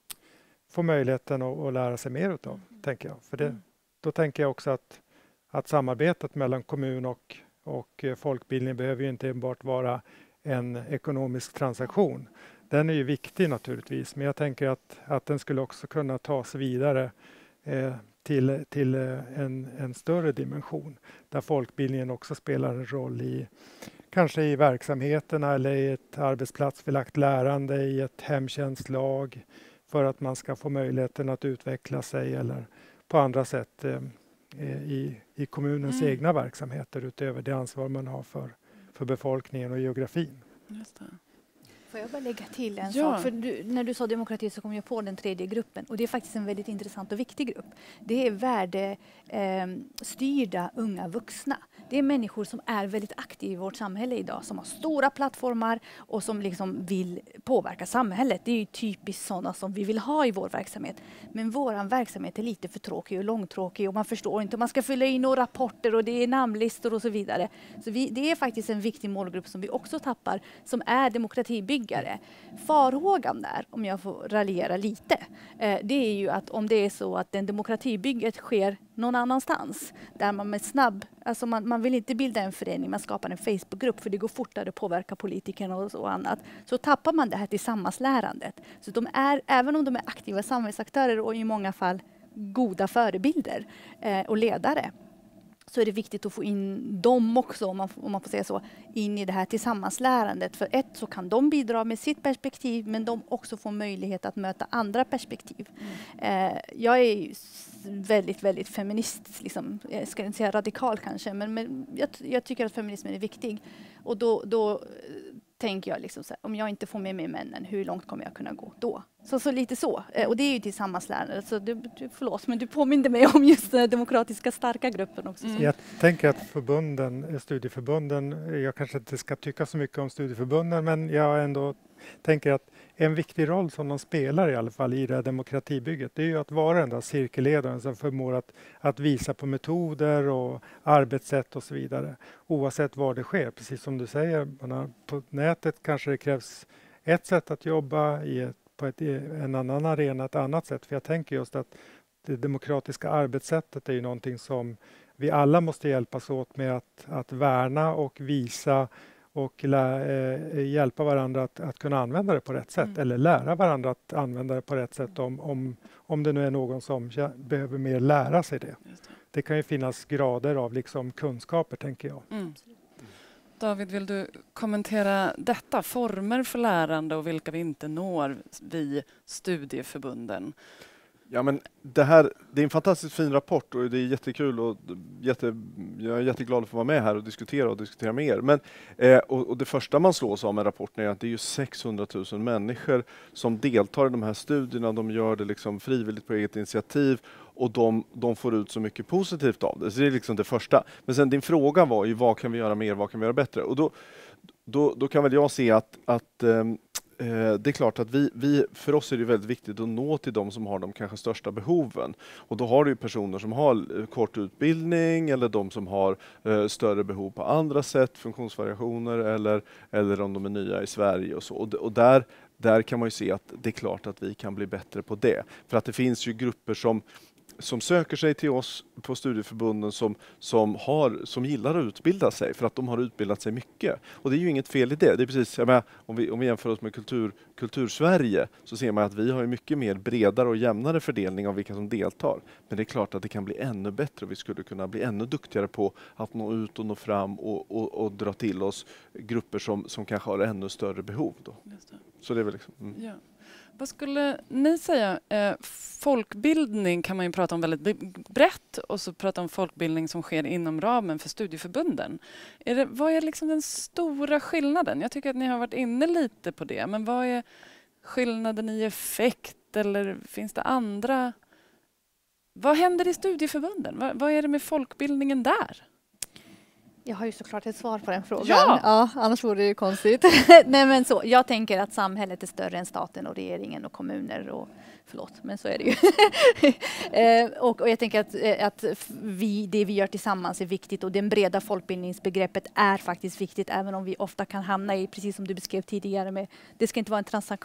få möjligheten att, att lära sig mer utav, tänker jag. För det, då tänker jag också att, att samarbetet mellan kommun och, och folkbildning behöver ju inte enbart vara en ekonomisk transaktion. Den är ju viktig naturligtvis, men jag tänker att, att den skulle också kunna tas vidare eh, till, till en, en större dimension där folkbildningen också spelar en roll i kanske i verksamheterna eller i ett arbetsplatsförlagt lärande, i ett hemtjänstlag för att man ska få möjligheten att utveckla sig eller på andra sätt eh, i, i kommunens mm. egna verksamheter utöver det ansvar man har för, för befolkningen och geografin. Just det. Får jag bara lägga till en ja. sak? För du, när du sa demokrati så kom jag på den tredje gruppen. Och det är faktiskt en väldigt intressant och viktig grupp. Det är värdestyrda eh, unga vuxna. Det är människor som är väldigt aktiva i vårt samhälle idag. Som har stora plattformar och som liksom vill påverka samhället. Det är ju typiskt sådana som vi vill ha i vår verksamhet. Men vår verksamhet är lite för tråkig och långtråkig. Och man förstår inte. Man ska fylla in några rapporter och det är namnlistor och så vidare. Så vi, det är faktiskt en viktig målgrupp som vi också tappar. Som är demokratibyggare. Farhågan där, om jag får raljera lite, eh, det är ju att om det är så att den demokratibygget sker någon annanstans, där man med snabb, alltså man, man vill inte bilda en förening, man skapar en Facebookgrupp för det går fortare att påverka politikerna och så annat, så tappar man det här tillsammanslärandet. Så de är, även om de är aktiva samhällsaktörer och i många fall goda förebilder eh, och ledare, så är det viktigt att få in dem också, om man, om man får säga så, in i det här tillsammanslärandet. För ett, så kan de bidra med sitt perspektiv, men de också får möjlighet att möta andra perspektiv. Mm. Eh, jag är ju väldigt, väldigt feminist, liksom. Jag ska inte säga radikal kanske, men, men jag, jag tycker att feminismen är viktig. Och då, då tänker jag liksom så här, om jag inte får med mig männen, hur långt kommer jag kunna gå då? Så, så lite så. Och det är ju tillsammanslärande. Så du, du, förlåt, men du påminner mig om just den demokratiska starka gruppen också. Mm. Jag tänker att förbunden, studieförbunden, jag kanske inte ska tycka så mycket om studieförbunden, men jag ändå tänker att en viktig roll som de spelar i alla fall i det här demokratibygget, det är ju att vara den där cirkelledaren som förmår att, att visa på metoder och arbetssätt och så vidare. Oavsett var det sker, precis som du säger, man har, på nätet kanske det krävs ett sätt att jobba, i ett, på ett, en annan arena ett annat sätt. För jag tänker just att det demokratiska arbetssättet är ju någonting som vi alla måste hjälpas åt med att, att värna och visa och lä, eh, hjälpa varandra att, att kunna använda det på rätt sätt. Mm. Eller lära varandra att använda det på rätt sätt om, om, om det nu är någon som behöver mer lära sig det. Det. det kan ju finnas grader av liksom kunskaper, tänker jag. Mm. David, vill du kommentera detta? Former för lärande och vilka vi inte når vid studieförbunden? Ja, men det här, det är en fantastiskt fin rapport och det är jättekul och jätte, jag är jätteglad att få vara med här och diskutera och diskutera med er. Men, eh, och, och det första man slås av med rapporten är att det är ju sexhundratusen människor som deltar i de här studierna. De gör det liksom frivilligt på eget initiativ och de, de får ut så mycket positivt av det. Så det är liksom det första. Men sen din fråga var ju vad kan vi göra mer, vad kan vi göra bättre? Och då, då, då kan väl jag se att, att um, det är klart att vi, vi, för oss är det väldigt viktigt att nå till de som har de kanske största behoven. Och då har du ju personer som har kort utbildning eller de som har eh, större behov på andra sätt, funktionsvariationer eller, eller om de är nya i Sverige och så. Och, och där, där kan man ju se att det är klart att vi kan bli bättre på det. För att det finns ju grupper som som söker sig till oss på studieförbunden som, som, har, som gillar att utbilda sig för att de har utbildat sig mycket. Och det är ju inget fel i det. Det är precis, jag menar, om, vi, om vi jämför oss med kultur, kultursverige så ser man att vi har ju mycket mer bredare och jämnare fördelning av vilka som deltar. Men det är klart att det kan bli ännu bättre och vi skulle kunna bli ännu duktigare på att nå ut och nå fram och, och, och dra till oss grupper som, som kanske har ännu större behov. Då. Just det. Så det är väl liksom, mm. Ja. Vad skulle ni säga? Eh, folkbildning kan man ju prata om väldigt brett och så prata om folkbildning som sker inom ramen för studieförbunden. Är det, vad är liksom den stora skillnaden? Jag tycker att ni har varit inne lite på det, men vad är skillnaden i effekt eller finns det andra? Vad händer i studieförbunden? Vad, vad är det med folkbildningen där? Jag har ju såklart ett svar på den frågan. Ja. Ja, annars vore det ju konstigt. Nej, men så, jag tänker att samhället är större än staten och regeringen och kommuner. Och, förlåt, men så är det ju. eh, och, och jag tänker att, att vi, det vi gör tillsammans är viktigt och det breda folkbildningsbegreppet är faktiskt viktigt även om vi ofta kan hamna i, precis som du beskrev tidigare, med, det ska inte vara en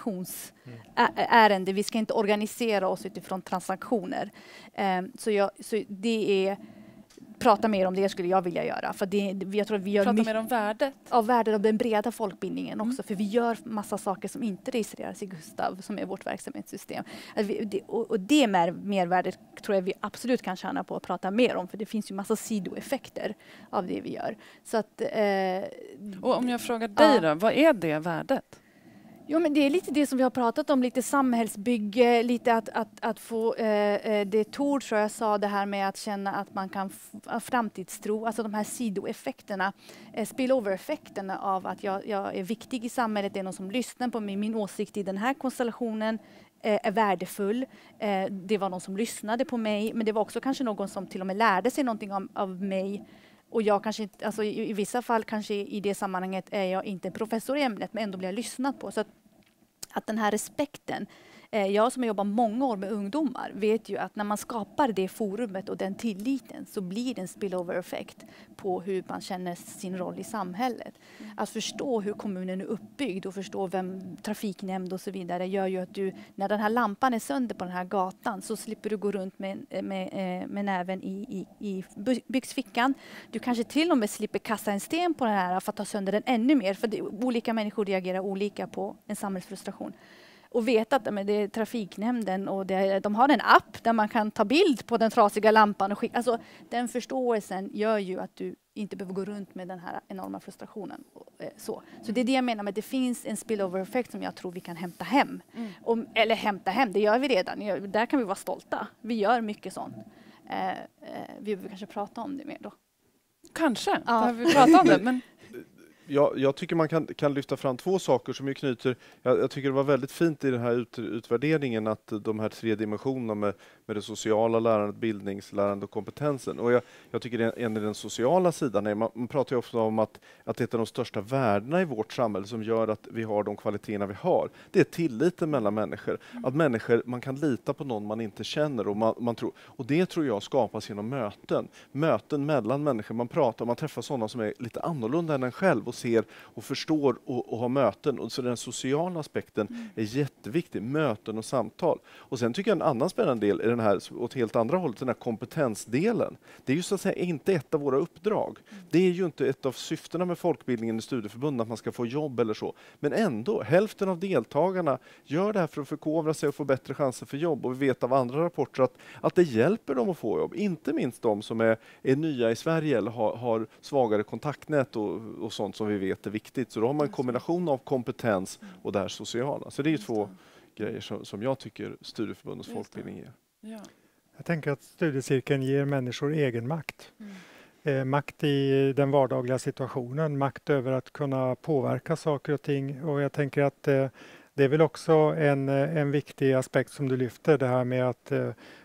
transaktionsärende. Vi ska inte organisera oss utifrån transaktioner. Eh, så, jag, så det är... Prata mer om det skulle jag vilja göra. För det, jag tror att vi gör Prata mycket mer om värdet? Av värdet av den breda folkbildningen också. Mm. För vi gör massa saker som inte registreras i Gustav, som är vårt verksamhetssystem. Att vi, det, och, och det mer, mervärdet tror jag vi absolut kan tjäna på att prata mer om. För det finns ju massa sidoeffekter av det vi gör. Så att, eh, och om jag frågar dig ja. då, vad är det värdet? Jo, men det är lite det som vi har pratat om, lite samhällsbygge, lite att, att, att få, eh, det Tor tror jag sa, det här med att känna att man kan f- framtidstro, alltså de här sidoeffekterna, eh, spillover-effekterna av att jag, jag är viktig i samhället, det är någon som lyssnar på mig, min åsikt i den här konstellationen eh, är värdefull. Eh, det var någon som lyssnade på mig, men det var också kanske någon som till och med lärde sig någonting av, av mig. Och jag kanske inte, alltså i, i vissa fall kanske i det sammanhanget är jag inte en professor i ämnet, men ändå blir jag lyssnad på. Så att, att den här respekten, eh, jag som har jobbat många år med ungdomar vet ju att när man skapar det forumet och den tilliten så blir det en spillover-effekt på hur man känner sin roll i samhället. Mm. Att förstå hur kommunen är uppbyggd och förstå vem trafiknämnd och så vidare gör ju att du, när den här lampan är sönder på den här gatan så slipper du gå runt med, med, med näven i, i, i byxfickan. Du kanske till och med slipper kasta en sten på den här för att ta sönder den ännu mer. För det, olika människor reagerar olika på en samhällsfrustration. Och veta att men det är trafiknämnden och det, de har en app där man kan ta bild på den trasiga lampan. Och skicka. Alltså, den förståelsen gör ju att du inte behöver gå runt med den här enorma frustrationen. Och, eh, så. så det är det jag menar med att det finns en spillover-effekt som jag tror vi kan hämta hem. Mm. Om, eller hämta hem, det gör vi redan. Där kan vi vara stolta. Vi gör mycket sånt. Eh, eh, vi behöver kanske prata om det mer då. Kanske, ja. behöver vi prata om det. Men... Jag, jag tycker man kan, kan lyfta fram två saker som ju knyter... Jag, jag tycker det var väldigt fint i den här ut, utvärderingen att de här tre dimensionerna med, med det sociala lärandet, bildningslärandet och kompetensen. Och jag, jag tycker det är en i den sociala sidan. Är, man, man pratar ju ofta om att, att det är de största värdena i vårt samhälle som gör att vi har de kvaliteterna vi har. Det är tilliten mellan människor. Mm. Att människor, man kan lita på någon man inte känner. Och, man, man tror, och det tror jag skapas genom möten. Möten mellan människor. Man pratar, man träffar sådana som är lite annorlunda än en själv. Och ser och förstår och, och har möten. Och så den sociala aspekten mm. är jätteviktig. Möten och samtal. Och sen tycker jag en annan spännande del är den här åt helt andra hållet, den här kompetensdelen. Det är ju så att säga inte ett av våra uppdrag. Mm. Det är ju inte ett av syftena med folkbildningen i studieförbund att man ska få jobb eller så. Men ändå, hälften av deltagarna gör det här för att förkovra sig och få bättre chanser för jobb. Och vi vet av andra rapporter att, att det hjälper dem att få jobb. Inte minst de som är, är nya i Sverige eller har, har svagare kontaktnät och, och sånt som vi vet är viktigt. Så då har man en kombination av kompetens och det här sociala. Så det är ju två grejer som, som jag tycker studieförbundets folkbildning ger. Ja. Jag tänker att studiecirkeln ger människor egen makt. Mm. Eh, makt i den vardagliga situationen, makt över att kunna påverka saker och ting. Och jag tänker att eh, det är väl också en, en viktig aspekt som du lyfter, det här med att, eh,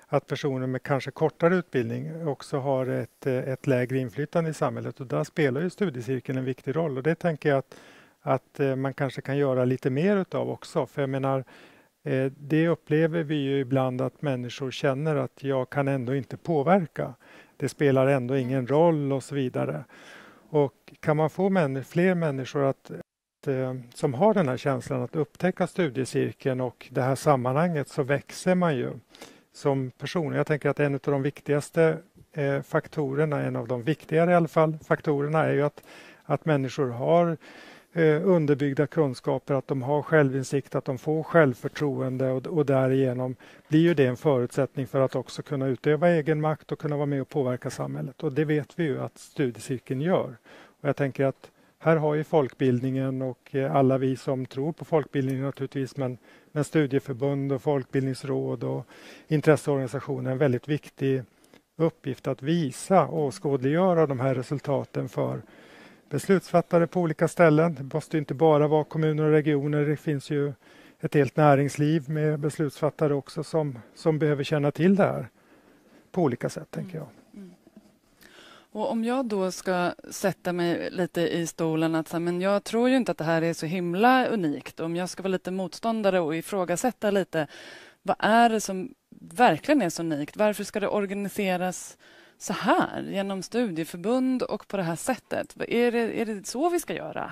att personer med kanske kortare utbildning också har ett, ett lägre inflytande i samhället, och där spelar ju studiecirkeln en viktig roll, och det tänker jag att, att man kanske kan göra lite mer utav också, för jag menar det upplever vi ju ibland att människor känner att jag kan ändå inte påverka. Det spelar ändå ingen roll och så vidare. Och kan man få män, fler människor att, att, som har den här känslan att upptäcka studiecirkeln och det här sammanhanget, så växer man ju som person. Jag tänker att en av de viktigaste eh, faktorerna, en av de viktigare i alla fall, faktorerna är ju att, att människor har underbyggda kunskaper, att de har självinsikt, att de får självförtroende, och, och därigenom blir ju det en förutsättning för att också kunna utöva egen makt och kunna vara med och påverka samhället. Och det vet vi ju att studiecirkeln gör. Och jag tänker att här har ju folkbildningen och alla vi som tror på folkbildning naturligtvis, men, men studieförbund och folkbildningsråd och intresseorganisationer en väldigt viktig uppgift att visa och skådliggöra de här resultaten för beslutsfattare på olika ställen. Det måste inte bara vara kommuner och regioner. Det finns ju ett helt näringsliv med beslutsfattare också som, som behöver känna till det här på olika sätt, mm. tänker jag. Mm. Och om jag då ska sätta mig lite i stolen att säga, men jag tror ju inte att det här är så himla unikt. Om jag ska vara lite motståndare och ifrågasätta lite, vad är det som verkligen är så unikt? Varför ska det organiseras så här, genom studieförbund och på det här sättet? Är det, är det så vi ska göra?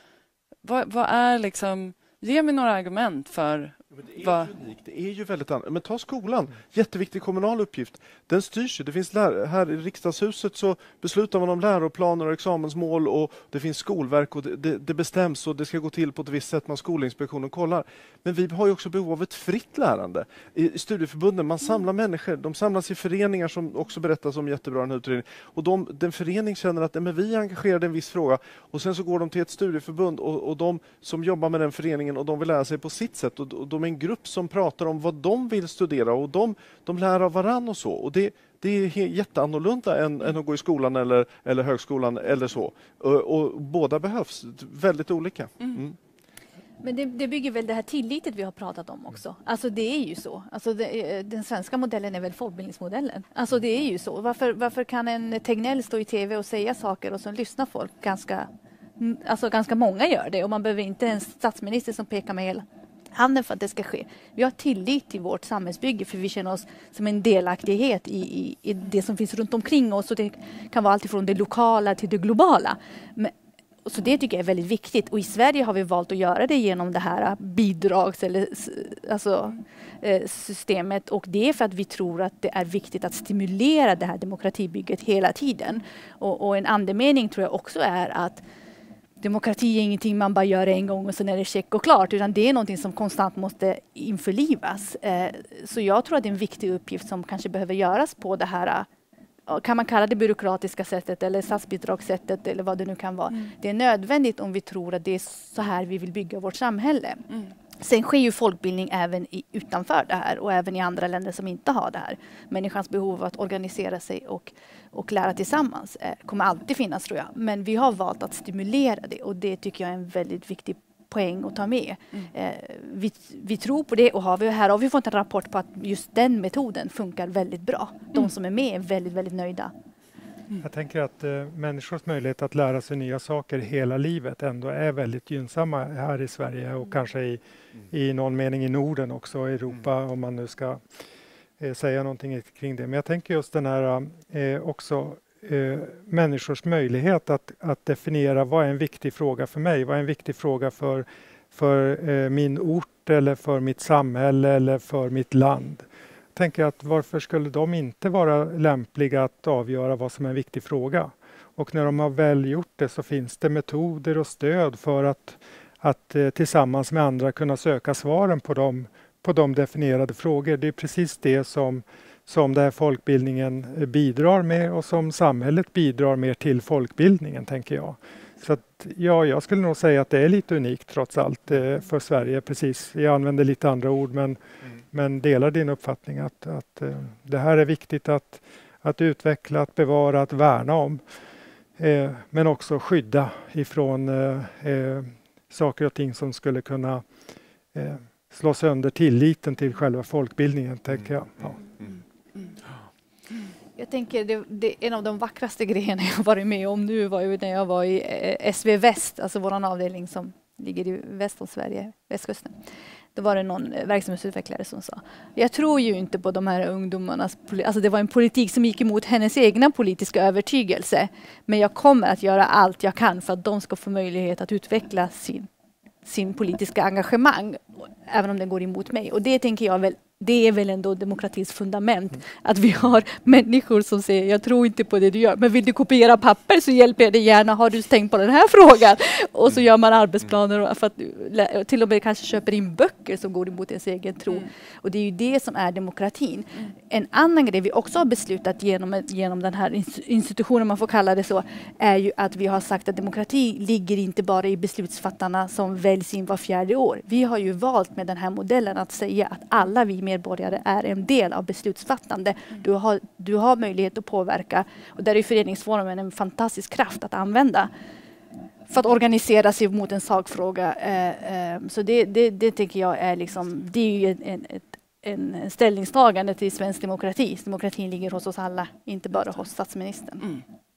Vad, vad är liksom... Ge mig några argument för... Det är vad... unikt. Det är ju väldigt annorlunda. Men ta skolan. Jätteviktig kommunal uppgift. Den styrs ju. Det finns lär... Här i riksdagshuset så beslutar man om läroplaner och examensmål, och det finns skolverk, och det, det, det bestäms, och det ska gå till på ett visst sätt. Man Skolinspektionen kollar. Men vi har ju också behov av ett fritt lärande. I, i studieförbunden, man samlar mm. människor. De samlas i föreningar som också berättas om jättebra den här utredningen. Och de, den förening känner att men vi är engagerade i en viss fråga. Och sen så går de till ett studieförbund, och, och de som jobbar med den föreningen, och de vill lära sig på sitt sätt, och, och de är en grupp som pratar om vad de vill studera, och de, de lär av varann och så, och det, det är jätteannorlunda än, än att gå i skolan eller, eller högskolan eller så, och, och båda behövs, väldigt olika. Mm. Men det, det bygger väl det här tillitet vi har pratat om också. Alltså det är ju så. Alltså det, den svenska modellen är väl folkbildningsmodellen. Alltså det är ju så. Varför, varför kan en Tegnell stå i tv och säga saker och så lyssnar folk ganska, alltså ganska många gör det, och man behöver inte en statsminister som pekar med hela handen för att det ska ske. Vi har tillit till vårt samhällsbygge, för vi känner oss som en delaktighet i, i, i det som finns runt omkring oss, och det kan vara allt från det lokala till det globala. Men, så det tycker jag är väldigt viktigt, och i Sverige har vi valt att göra det genom det här bidrags eller alltså, systemet, och det är för att vi tror att det är viktigt att stimulera det här demokratibygget hela tiden. Och, och en andemening tror jag också är att demokrati är ingenting man bara gör en gång och sen är det check och klart, utan det är någonting som konstant måste införlivas. Så jag tror att det är en viktig uppgift som kanske behöver göras på det här, kan man kalla det byråkratiska sättet eller statsbidragssättet eller vad det nu kan vara. Mm. Det är nödvändigt om vi tror att det är så här vi vill bygga vårt samhälle. Mm. Sen sker ju folkbildning även i, utanför det här, och även i andra länder som inte har det här. Människans behov av att organisera sig och, och lära tillsammans eh, kommer alltid finnas, tror jag. Men vi har valt att stimulera det, och det tycker jag är en väldigt viktig poäng att ta med. Mm. Eh, vi, vi tror på det, och har vi, här har vi fått en rapport på att just den metoden funkar väldigt bra. De mm. som är med är väldigt, väldigt nöjda. Mm. Jag tänker att eh, människors möjlighet att lära sig nya saker hela livet ändå är väldigt gynnsamma här i Sverige, och mm. kanske i, i någon mening i Norden också, i Europa, mm. om man nu ska eh, säga någonting kring det. Men jag tänker just den här eh, också eh, människors möjlighet att, att definiera vad är en viktig fråga för mig, vad är en viktig fråga för, för eh, min ort eller för mitt samhälle eller för mitt land. Jag tänker att varför skulle de inte vara lämpliga att avgöra vad som är en viktig fråga? Och när de har väl gjort det så finns det metoder och stöd för att, att eh, tillsammans med andra kunna söka svaren på de, på de definierade frågor. Det är precis det som, som den här folkbildningen bidrar med, och som samhället bidrar med till folkbildningen, tänker jag. Så att, ja, jag skulle nog säga att det är lite unikt trots allt eh, för Sverige. Precis, jag använder lite andra ord, men, mm. men delar din uppfattning att, att eh, det här är viktigt att, att utveckla, att bevara, att värna om. Eh, men också skydda ifrån eh, eh, saker och ting som skulle kunna eh, slå sönder tilliten till själva folkbildningen, tänker jag. Ja. Mm. Jag tänker det, det en av de vackraste grejerna jag varit med om nu var ju när jag var i eh, S V Väst, alltså våran avdelning som ligger i väst av Sverige, västkusten. Då var det någon verksamhetsutvecklare som sa, jag tror ju inte på de här ungdomarnas, alltså det var en politik som gick emot hennes egna politiska övertygelse. Men jag kommer att göra allt jag kan för att de ska få möjlighet att utveckla sin, sin politiska engagemang, även om den går emot mig. Och det tänker jag väl, det är väl ändå demokratins fundament. Att vi har människor som säger, jag tror inte på det du gör, men vill du kopiera papper så hjälper jag dig gärna. Har du tänkt på den här frågan? Och så gör man arbetsplaner för att till och med kanske köper in böcker som går emot ens egen tro. Mm. Och det är ju det som är demokratin. Mm. En annan grej vi också har beslutat genom, genom den här institutionen, man får kalla det så, är ju att vi har sagt att demokrati ligger inte bara i beslutsfattarna som väljs in var fjärde år. Vi har ju valt med den här modellen att säga att alla vi medborgare är en del av beslutsfattande. Du har, du har möjlighet att påverka, och där är föreningsformen en fantastisk kraft att använda för att organisera sig mot en sakfråga. Eh, eh, så det, det, det tänker jag är liksom, det är ju en, en, en ställningstagande till svensk demokrati. Demokratin ligger hos oss alla, inte bara hos statsministern. Mm.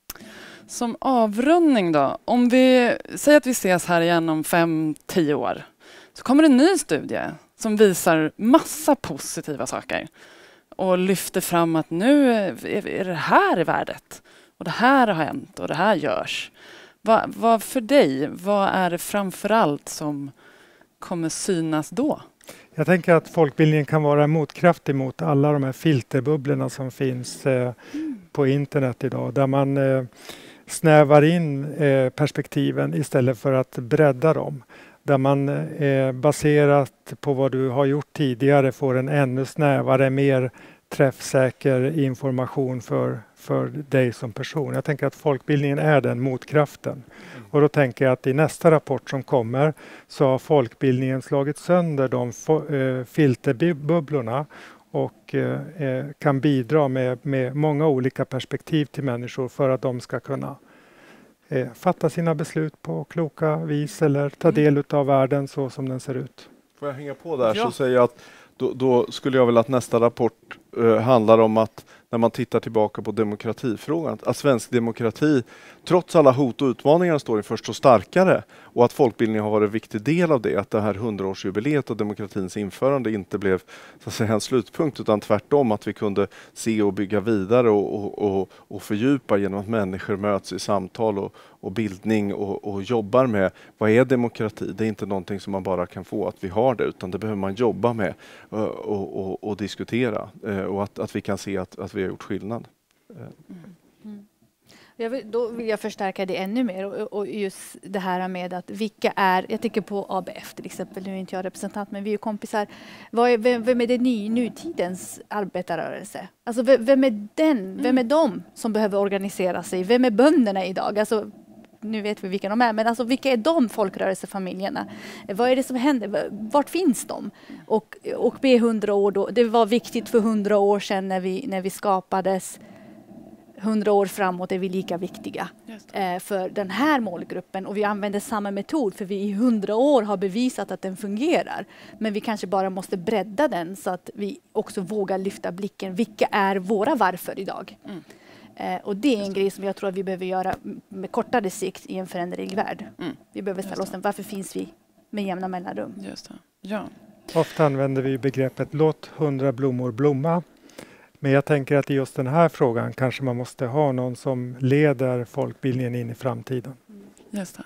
Som avrundning då, om vi säger att vi ses här igen om fem, tio år, så kommer en ny studie som visar massa positiva saker och lyfter fram att nu är det här i värdet och det här har hänt och det här görs. Vad, vad för dig, vad är det framförallt som kommer synas då? Jag tänker att folkbildningen kan vara en motkraft emot alla de här filterbubblorna som finns eh, mm. på internet idag, där man eh, snävar in eh, perspektiven istället för att bredda dem. Där man eh, baserat på vad du har gjort tidigare får en ännu snävare, mer träffsäker information för, för dig som person. Jag tänker att folkbildningen är den motkraften. Mm. Och då tänker jag att i nästa rapport som kommer så har folkbildningen slagit sönder de eh, filterbubblorna och eh, kan bidra med, med många olika perspektiv till människor för att de ska kunna Eh, fatta sina beslut på kloka vis eller ta del av världen så som den ser ut. Får jag hänga på där, ja. Så säger jag att då, då skulle jag vilja att nästa rapport eh, handlar om att när man tittar tillbaka på demokratifrågan, att svensk demokrati trots alla hot och utmaningar står inför så starkare, och att folkbildningen har varit en viktig del av det, att det här hundraårsjubileet och demokratins införande inte blev så att säga en slutpunkt, utan tvärtom att vi kunde se och bygga vidare och, och, och, och fördjupa genom att människor möts i samtal och, och bildning och, och jobbar med vad är demokrati. Det är inte någonting som man bara kan få att vi har det, utan det behöver man jobba med och, och, och, och diskutera, och att, att vi kan se att, att vi har gjort skillnad. Mm. Mm. Jag vill, då vill jag förstärka det ännu mer, och, och just det här med att vilka är, jag tänker på A B F till exempel, nu är inte jag representant men vi är kompisar. Vad är, vem, vem är det ny, nutidens arbetarrörelse? Alltså vem, vem är den, vem är de som behöver organisera sig? Vem är bönderna idag? Alltså, nu vet vi vilka de är, men alltså vilka är de folkrörelsefamiljerna? Vad är det som händer? Vart finns de? Och, och B hundra år då, det var viktigt för hundra år sedan när vi, när vi skapades. Hundra år framåt är vi lika viktiga eh, för den här målgruppen, och vi använder samma metod för vi i hundra år har bevisat att den fungerar. Men vi kanske bara måste bredda den så att vi också vågar lyfta blicken. Vilka är våra varför idag? Mm. Eh, och det är en grej som jag tror att vi behöver göra med kortare sikt i en föränderlig värld. Mm. Vi behöver ställa oss den, varför finns vi med jämna mellanrum? Just det. Ja. Ofta använder vi begreppet låt hundra blommor blomma. Men jag tänker att i just den här frågan kanske man måste ha någon som leder folkbildningen in i framtiden. Just det.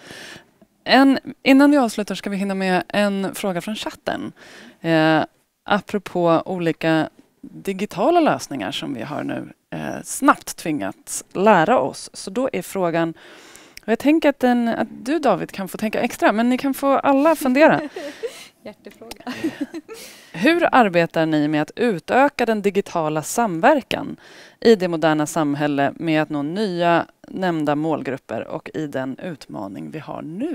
En, innan vi avslutar ska vi hinna med en fråga från chatten. Eh, apropå olika digitala lösningar som vi har nu eh, snabbt tvingats lära oss. Så då är frågan, och jag tänker att, den, att du David kan få tänka extra, men ni kan få alla fundera. Hjärtefråga. Hur arbetar ni med att utöka den digitala samverkan i det moderna samhälle med att nå nya nämnda målgrupper och i den utmaning vi har nu?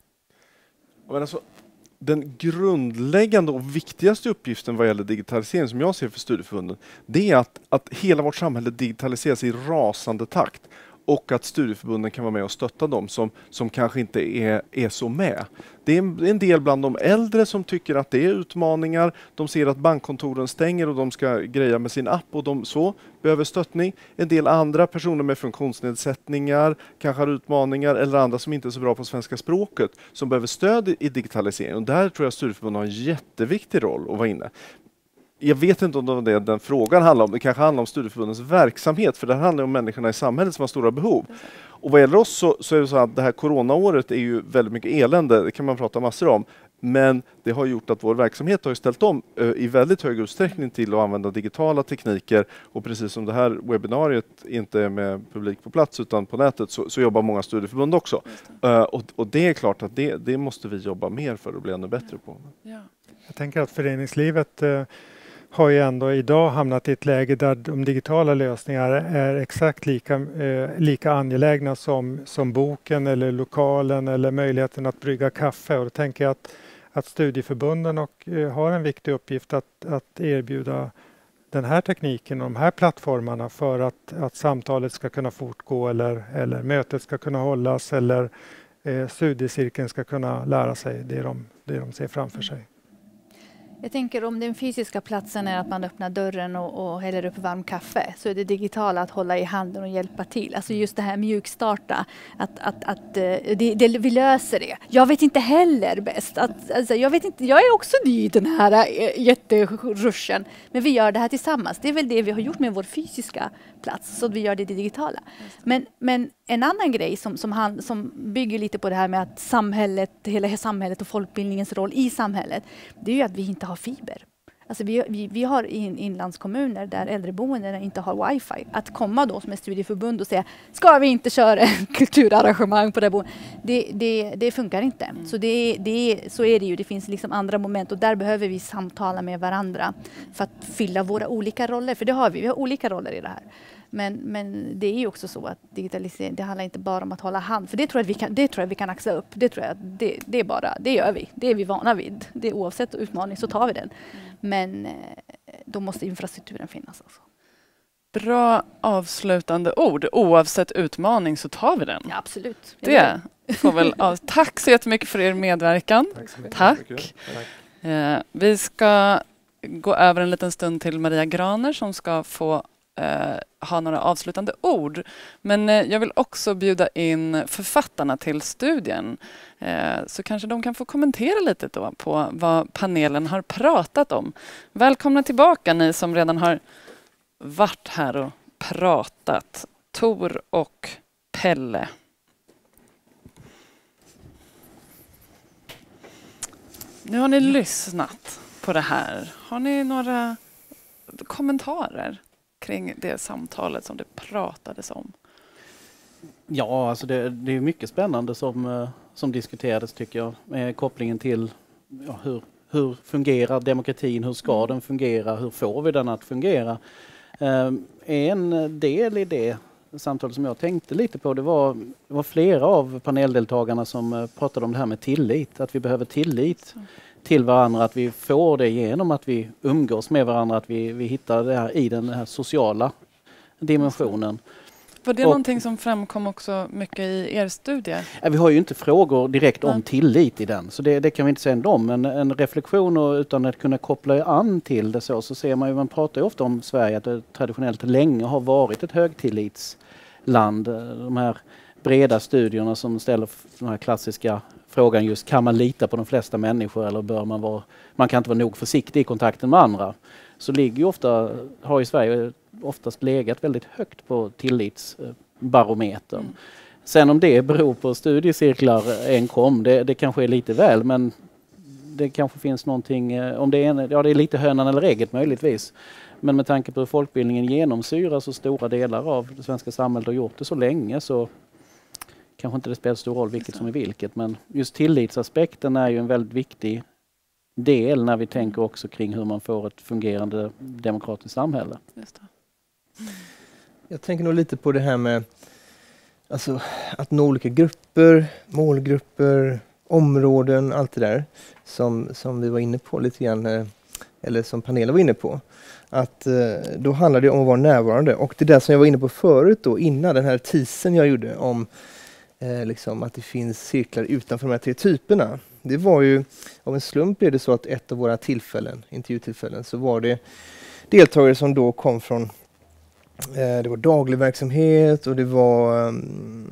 Men alltså, den grundläggande och viktigaste uppgiften vad gäller digitalisering som jag ser för studieförbunden, det är att, att hela vårt samhälle digitaliseras i rasande takt. och att studieförbunden kan vara med och stötta dem som, som kanske inte är, är så med. Det är en, en del bland de äldre som tycker att det är utmaningar. De ser att bankkontoren stänger och de ska greja med sin app och de så behöver stöttning. En del andra personer med funktionsnedsättningar kanske har utmaningar eller andra som inte är så bra på svenska språket som behöver stöd i digitalisering. Och där tror jag studieförbunden har en jätteviktig roll att vara inne. Jag vet inte om det är den frågan handlar om. Det kanske handlar om studieförbundens verksamhet, för det handlar om människorna i samhället som har stora behov. Och vad gäller oss så, så är det så att det här coronaåret är ju väldigt mycket elände, det kan man prata massor om. Men det har gjort att vår verksamhet har ju ställt om uh, i väldigt hög utsträckning till att använda digitala tekniker. Och precis som det här webbinariet inte är med publik på plats utan på nätet så, så jobbar många studieförbund också. Uh, och, och det är klart att det, det måste vi jobba mer för att bli ännu bättre på. Ja. Jag tänker att föreningslivet uh, har ju ändå idag hamnat i ett läge där de digitala lösningarna är exakt lika, eh, lika angelägna som, som boken eller lokalen eller möjligheten att brygga kaffe. Och då tänker jag att, att studieförbunden och, eh, har en viktig uppgift att, att erbjuda den här tekniken och de här plattformarna för att, att samtalet ska kunna fortgå eller, eller mötet ska kunna hållas eller eh, studiecirkeln ska kunna lära sig det de, det de ser framför sig. Jag tänker om den fysiska platsen är att man öppnar dörren och, och häller upp varm kaffe, så är det digitala att hålla i handen och hjälpa till. Alltså just det här mjukstarta, att, att, att det, det, vi löser det. Jag vet inte heller bäst. Att, alltså, jag, vet inte, jag är också ny i den här jätteruschen, men vi gör det här tillsammans. Det är väl det vi har gjort med vår fysiska plats, så vi gör det digitala. Men, men en annan grej som, som, han, som bygger lite på det här med att samhället, hela samhället och folkbildningens roll i samhället, det är ju att vi inte har fiber. Alltså vi, vi, vi har in, inlandskommuner där äldreboenden inte har wifi. Att komma då som ett studieförbund och säga, ska vi inte köra en kulturarrangemang på det boendet? Det, det, det funkar inte. Mm. Så, det, det, så är det ju. Det finns liksom andra moment och där behöver vi samtala med varandra för att fylla våra olika roller. För det har vi, vi har olika roller i det här. Men, men det är ju också så att digitalisering, det handlar inte bara om att hålla hand. För det tror jag att vi kan, det tror jag vi kan axla upp. Det tror jag det, det är bara, det gör vi. Det är vi vana vid. Det är oavsett utmaning så tar vi den. Men då måste infrastrukturen finnas. Alltså. Bra avslutande ord. Oavsett utmaning så tar vi den. Ja, absolut. Det får väl av. Tack så jättemycket för er medverkan. Tack så mycket. Tack. Tack. Eh, vi ska gå över en liten stund till Maria Graner som ska få Uh, ha några avslutande ord. Men uh, jag vill också bjuda in författarna till studien. Uh, så kanske de kan få kommentera lite då på vad panelen har pratat om. Välkomna tillbaka ni som redan har varit här och pratat. Tor och Pelle. Nu har ni lyssnat på det här. Har ni några kommentarer kring det samtalet som det pratades om? Ja, alltså det, det är mycket spännande som, som diskuterades tycker jag. Med kopplingen till ja, hur, hur fungerar demokratin, hur ska den fungera, hur får vi den att fungera? Eh, en del i det samtalet som jag tänkte lite på, det var, det var flera av paneldeltagarna som pratade om det här med tillit, att vi behöver tillit Så. till varandra, att vi får det genom att vi umgås med varandra, att vi, vi hittar det här i den här sociala dimensionen. Var det och, någonting som framkom också mycket i er studie? Vi har ju inte frågor direkt om tillit i den, så det, det kan vi inte säga ändå, men en reflektion och utan att kunna koppla an till det så, så ser man ju, man pratar ju ofta om Sverige att det traditionellt länge har varit ett högtillitsland. De här breda studierna som ställer den här klassiska frågan just, kan man lita på de flesta människor eller bör man vara, man kan inte vara nog försiktig i kontakten med andra. Så ligger ju ofta, har ju Sverige oftast legat väldigt högt på tillitsbarometern. Mm. Sen om det beror på studiecirklar enkom, det, det kanske är lite väl, men det kanske finns någonting, om det är, en, ja, det är lite hönan eller ägget möjligtvis. Men med tanke på hur folkbildningen genomsyrar så stora delar av det svenska samhället och gjort det så länge, så kanske inte det spelar stor roll vilket som är vilket. Men just tillitsaspekten är ju en väldigt viktig del när vi tänker också kring hur man får ett fungerande demokratiskt samhälle. Just det. Jag tänker nog lite på det här med alltså, att nå olika grupper, målgrupper, områden, allt det där som, som vi var inne på lite grann, eller som panelen var inne på. att eh, då handlar det om att vara närvarande. Och det där som jag var inne på förut då, innan den här teasern jag gjorde om eh, liksom att det finns cirklar utanför de här tre typerna. Det var ju, av en slump är det så att ett av våra tillfällen, intervjutillfällen, så var det deltagare som då kom från eh, det var daglig verksamhet och det var eh,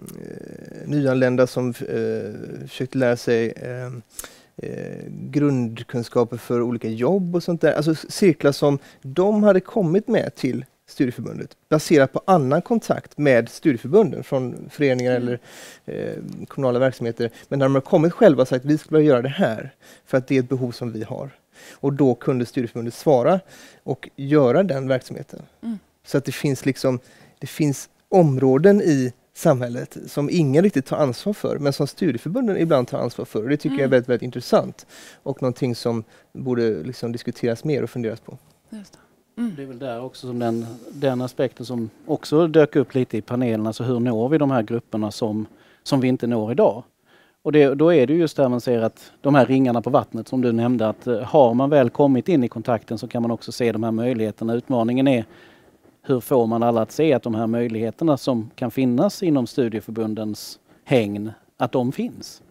nyanlända som eh, försökte lära sig eh, eh, grundkunskaper för olika jobb och sånt där. Alltså cirklar som de hade kommit med till studieförbundet baserat på annan kontakt med studieförbunden från föreningar mm. eller eh, kommunala verksamheter. Men när de har kommit själva och sagt att vi ska göra det här för att det är ett behov som vi har. Och då kunde studieförbundet svara och göra den verksamheten. Mm. Så att det finns liksom, det finns områden i samhället som ingen riktigt tar ansvar för, men som studieförbunden ibland tar ansvar för. Och det tycker mm. jag är väldigt, väldigt intressant och någonting som borde liksom diskuteras mer och funderas på. Just det. Mm. Det är väl där också som den, den aspekten som också dök upp lite i panelen, alltså hur når vi de här grupperna som, som vi inte når idag? Och det, då är det just där man ser att de här ringarna på vattnet som du nämnde, att har man väl kommit in i kontakten så kan man också se de här möjligheterna. Utmaningen är hur får man alla att se att de här möjligheterna som kan finnas inom studieförbundens hägn, att de finns.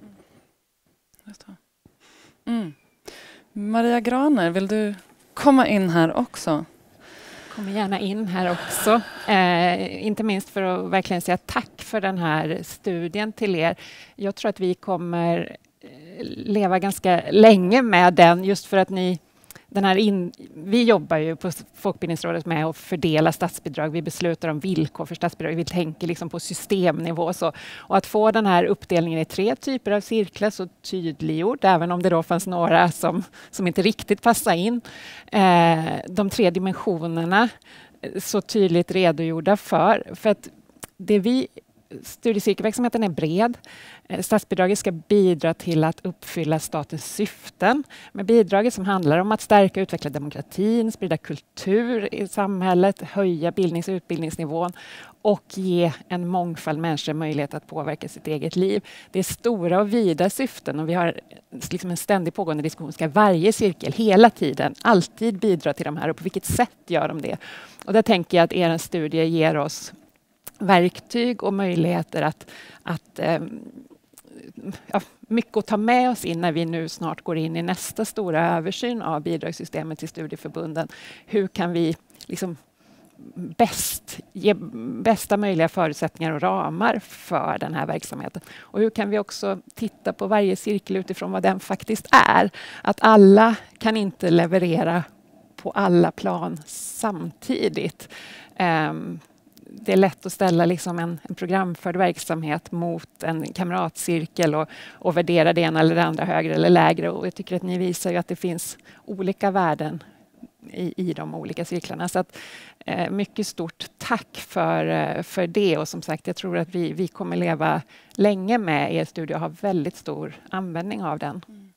Just det. Mm. Maria Graner, vill du komma in här också? Kommer gärna in här också. Eh, inte minst för att verkligen säga tack för den här studien till er. Jag tror att vi kommer leva ganska länge med den, just för att ni Den här in, vi jobbar ju på Folkbildningsrådet med att fördela statsbidrag. Vi beslutar om villkor för statsbidrag. Vi tänker liksom på systemnivå. Så. Och att få den här uppdelningen i tre typer av cirklar så tydliggjord, även om det då fanns några som, som inte riktigt passar in. Eh, de tre dimensionerna så tydligt redogjorda för. För att det vi Studiecirkelverksamheten är bred. Statsbidraget ska bidra till att uppfylla statens syften. Med bidraget som handlar om att stärka och utveckla demokratin, sprida kultur i samhället, höja bildnings- och utbildningsnivån och ge en mångfald människor möjlighet att påverka sitt eget liv. Det är stora och vida syften och vi har liksom en ständig pågående diskussion. Ska varje cirkel hela tiden alltid bidra till de här och på vilket sätt gör de det? Och där tänker jag att er studie ger oss verktyg och möjligheter att, att eh, ja, mycket att ta med oss in när vi nu snart går in i nästa stora översyn av bidragssystemet till studieförbunden. Hur kan vi liksom bäst ge bästa möjliga förutsättningar och ramar för den här verksamheten? Och hur kan vi också titta på varje cirkel utifrån vad den faktiskt är? Att alla kan inte leverera på alla plan samtidigt. Um, Det är lätt att ställa liksom en, en programförd verksamhet mot en kamratcirkel och, och värdera det ena eller det andra högre eller lägre. Och jag tycker att ni visar ju att det finns olika värden i, i de olika cirklarna. Så att, eh, mycket stort tack för, eh, för det. Och som sagt, jag tror att vi, vi kommer leva länge med er studie och ha väldigt stor användning av den. Mm.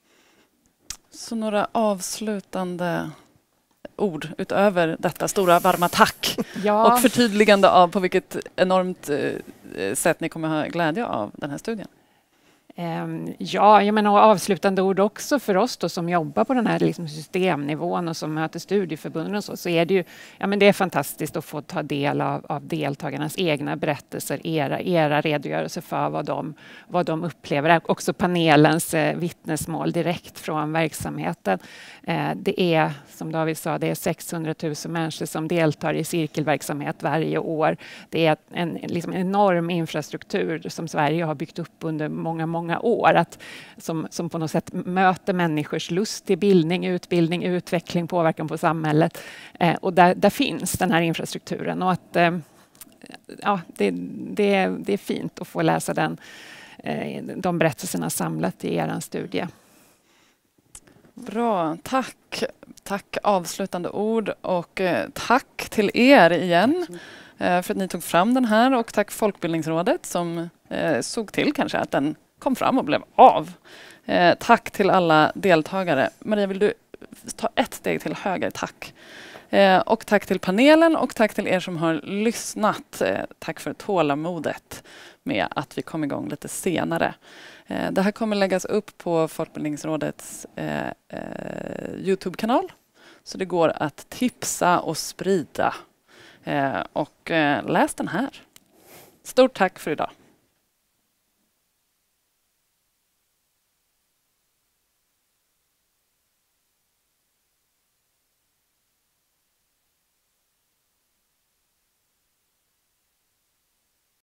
Så några avslutande ord utöver detta stora varma tack ja. och förtydligande av på vilket enormt eh, sätt ni kommer ha glädje av den här studien. Um, ja, jag menar avslutande ord också för oss då, som jobbar på den här liksom systemnivån och som möter studieförbunden och så, så är det ju ja, men det är fantastiskt att få ta del av, av deltagarnas egna berättelser, era, era redogörelser för vad de, vad de upplever. Också panelens eh, vittnesmål direkt från verksamheten. Eh, det är, som David sa, det är sexhundratusen människor som deltar i cirkelverksamhet varje år. Det är en liksom enorm infrastruktur som Sverige har byggt upp under många, många många år, att, som, som på något sätt möter människors lust till bildning, utbildning, utveckling, påverkan på samhället. Eh, och där, där finns den här infrastrukturen. Och att, eh, ja, det, det, det är fint att få läsa den, eh, de berättelserna samlat i er studie. Bra, tack. Tack avslutande ord och eh, tack till er igen eh, för att ni tog fram den här och tack Folkbildningsrådet som eh, såg till kanske att den kom fram och blev av. Eh, tack till alla deltagare. Maria, vill du ta ett steg till höger? Tack. Eh, och tack till panelen och tack till er som har lyssnat. Eh, tack för tålamodet med att vi kom igång lite senare. Eh, det här kommer läggas upp på Folkbildningsrådets eh, eh, YouTube-kanal. Så det går att tipsa och sprida. Eh, och eh, läs den här. Stort tack för idag.